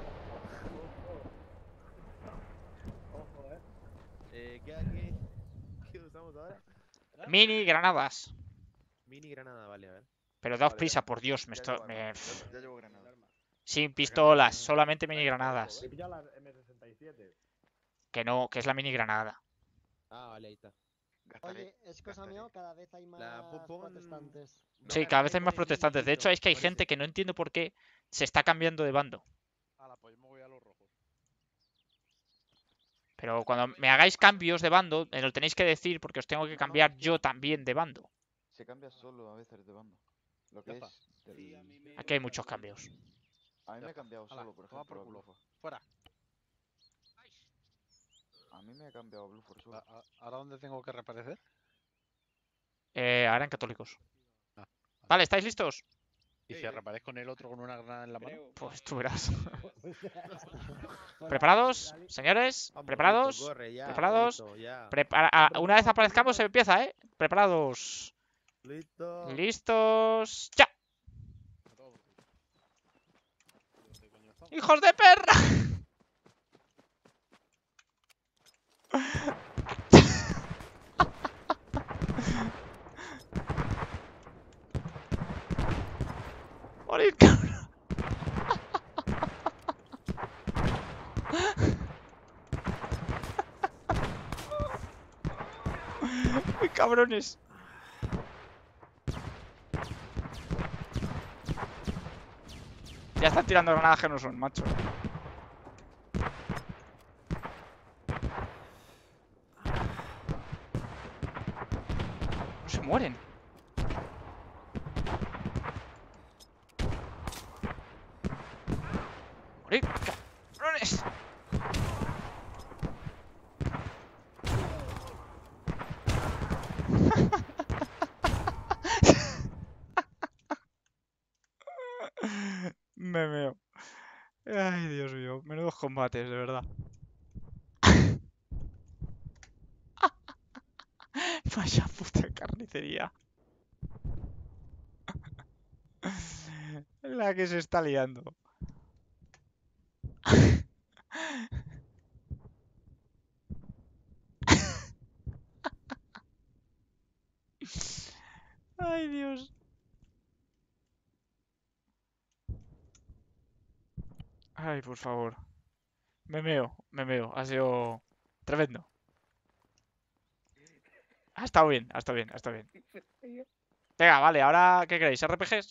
Ojo, eh. Eh, ¿qué, qué, ¿Qué usamos ahora? Mini granadas. Mini granada, vale, a ver. Pero daos Vale, prisa, ya- por Dios. Me ya estoy... llevo me- arma, Ya, ya llevo granada. Sin pistolas, solamente mini granadas. He pillado la M sesenta y siete. Que no, que es la mini granada. Ah, vale, ahí está. Gastaré. Oye, es cosa gastaré. mía o cada vez hay más La pon- pon- protestantes. Sí, Mira, cada ahí vez hay más pone mini protestantes. De hecho, Hilton, es que hay parece. gente que no entiendo por qué se está cambiando de bando. Hala, pues yo me voy a los rojos. Pero cuando me hagáis cambios de bando, me lo tenéis que decir porque os tengo que No, no, cambiar es que- yo también de bando. Se cambia solo a veces de bando. Lo Ya que está. es. del- Sí, a mí me Aquí hay muchos cambios. A mí me Ya ha está. cambiado Hala, solo, por toma ejemplo. por a culo. Bluffo. Fuera. A mí me ha cambiado a Blufford solo. A- a- ¿Ahora dónde tengo que reaparecer? Eh, ahora en católicos. Ah, Vale, ¿estáis listos? ¿Y si reaparezco con el otro con una granada en la mano? creo. Pues tú verás. Pues ¿Preparados? la li- Señores, Vamos, ¿preparados? listo, corre, ya, ¿Preparados? listo, ya. Prepara- ah, una vez aparezcamos se empieza, ¿eh? ¿Preparados? Listo. ¿Listos? ¡Ya! A todo por culo. ¿Dónde coño estamos? ¡Hijos de perra! ¡Morir, cabrón! ¡Uy, cabrones! Ya están tirando granadas que no son, macho. No se mueren. ¡Morir, cabrones! Me meo. Ay, Dios mío. Menudos combates, de verdad. Vaya puta carnicería. La que se está liando. Ay, Dios. Ay, por favor. Me meo, me meo. Ha sido tremendo. Ha estado bien, ha estado bien, ha estado bien. Venga, vale, ahora, ¿qué queréis? ¿R P Gs?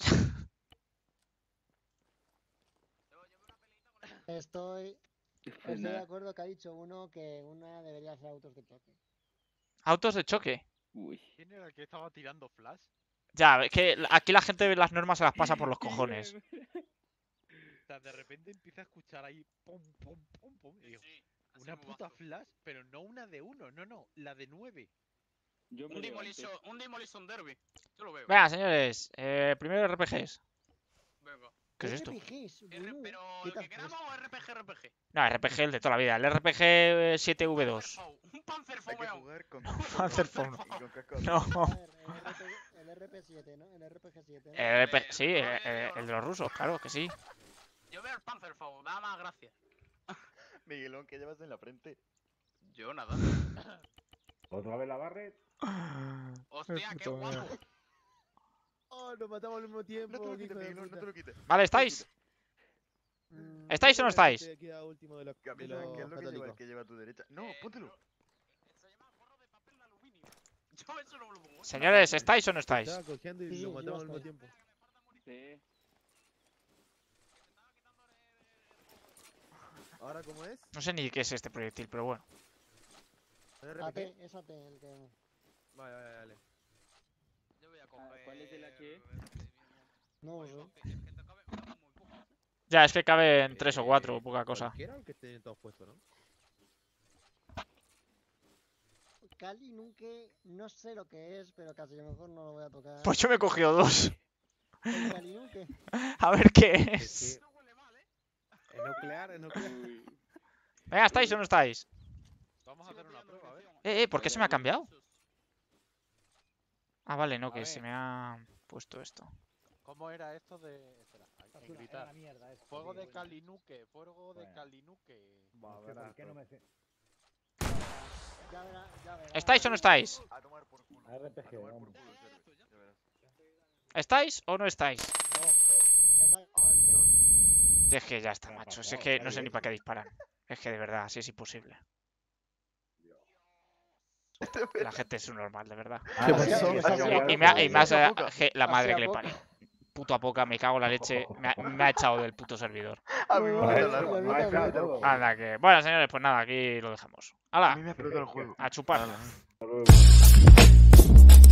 Estoy, estoy de acuerdo que ha dicho uno que una debería ser autos de choque. Autos de choque. Uy. ¿Quién era el que estaba tirando flash? Ya, es que aquí la gente ve las normas se las pasa por los cojones. O sea, de repente empieza a escuchar ahí pum, pum, pum, pum. Y digo, una puta flash, pero no una de uno, no, no, la de nueve. Yo me Un levanté. Demolition, un Demolition Derby. Yo lo veo. Venga, señores, eh, primero R P Gs. Venga. ¿Qué es esto? R P Gs, R- boludo. pero ¿Qué el te que queramos haces? o R P G, R P G. No, R P G el de toda la vida. El R P G siete V dos. Un Panzerfaust. Hay que weón. jugar con. Panzerfaust. y con casco de No. A ver, el R P siete, ¿no? El R P G siete, ¿no? El R P sí, el, el- el de los rusos, claro que sí. Yo veo el Panzerfaust, da más gracia. Miguelón, ¿qué llevas en la frente? Yo nada. Otra vez la Barret. Hostia, qué puta mierda. guapo. Oh, nos matamos al mismo tiempo. No te lo qué quites, hijo de Miguelón, no puta. te lo quites. Vale, ¿estáis? Mm, ¿Estáis o no estáis? Este queda último de los, de Camilo, los ¿qué es lo que lleva el católicos. que lleva a tu derecha? No, Eh, póntelo. bro, Se llama gorro de papel de aluminio. Yo eso no me lo puedo. Señores, ¿estáis o no estáis? Estaba cojeando y Sí, sí, lo yo matamos al mismo estoy. tiempo. Sí. ¿Ahora cómo es? No sé ni qué es este proyectil, pero bueno. ¿R A P T, G? es A T el que... Vale, vale, vale. Yo voy a Ah, coger. ¿cuál es el H? No, Oigo, no. que, que te cabe, me cabe muy poco. Ya, es que caben tres o cuatro, Eh, poca cosa. Cualquiera o que estén todos puestos, ¿no? Cali nunca, no sé lo que es, pero casi a lo mejor no lo voy a tocar. Pues yo me he cogido dos. El Cali nunca. A ver qué Es es. que... Es nuclear, es nuclear. Uy. Venga, ¿estáis o no estáis? Vamos a hacer una prueba, a ver. Eh, eh, ¿por qué se me ha cambiado? Esos. Ah, vale, no, A que se ver. me ha puesto esto. ¿Cómo era esto de. Espera, hay que gritar. Fuego de Calinuque, fuego de Bueno. Calinuque. No sé por qué no me sé. Ya verá, ya verá. ¿Estáis o no estáis? A tomar por culo. R P G, A tomar por vamos. culo, Sergio, ya verás. ¿Estáis o no estáis? Exactamente. Si es que ya está, macho. Si es que no sé ni para qué disparan. Es que de verdad, así es imposible. La gente es un normal, de verdad. ¿Qué pasó? Y, y me ha- y más Hacia eh, poca. je- la madre Hacia que le poca. parió. Puto a poca, me cago en la leche. Me ha, me ha echado del puto servidor. A mí me ha Maestro, petado a mí el- me ha también. petado el juego. Anda, que. Bueno, señores, pues nada, aquí lo dejamos. A ¡Hala! mí me ha petado el juego. A chupar. Hala.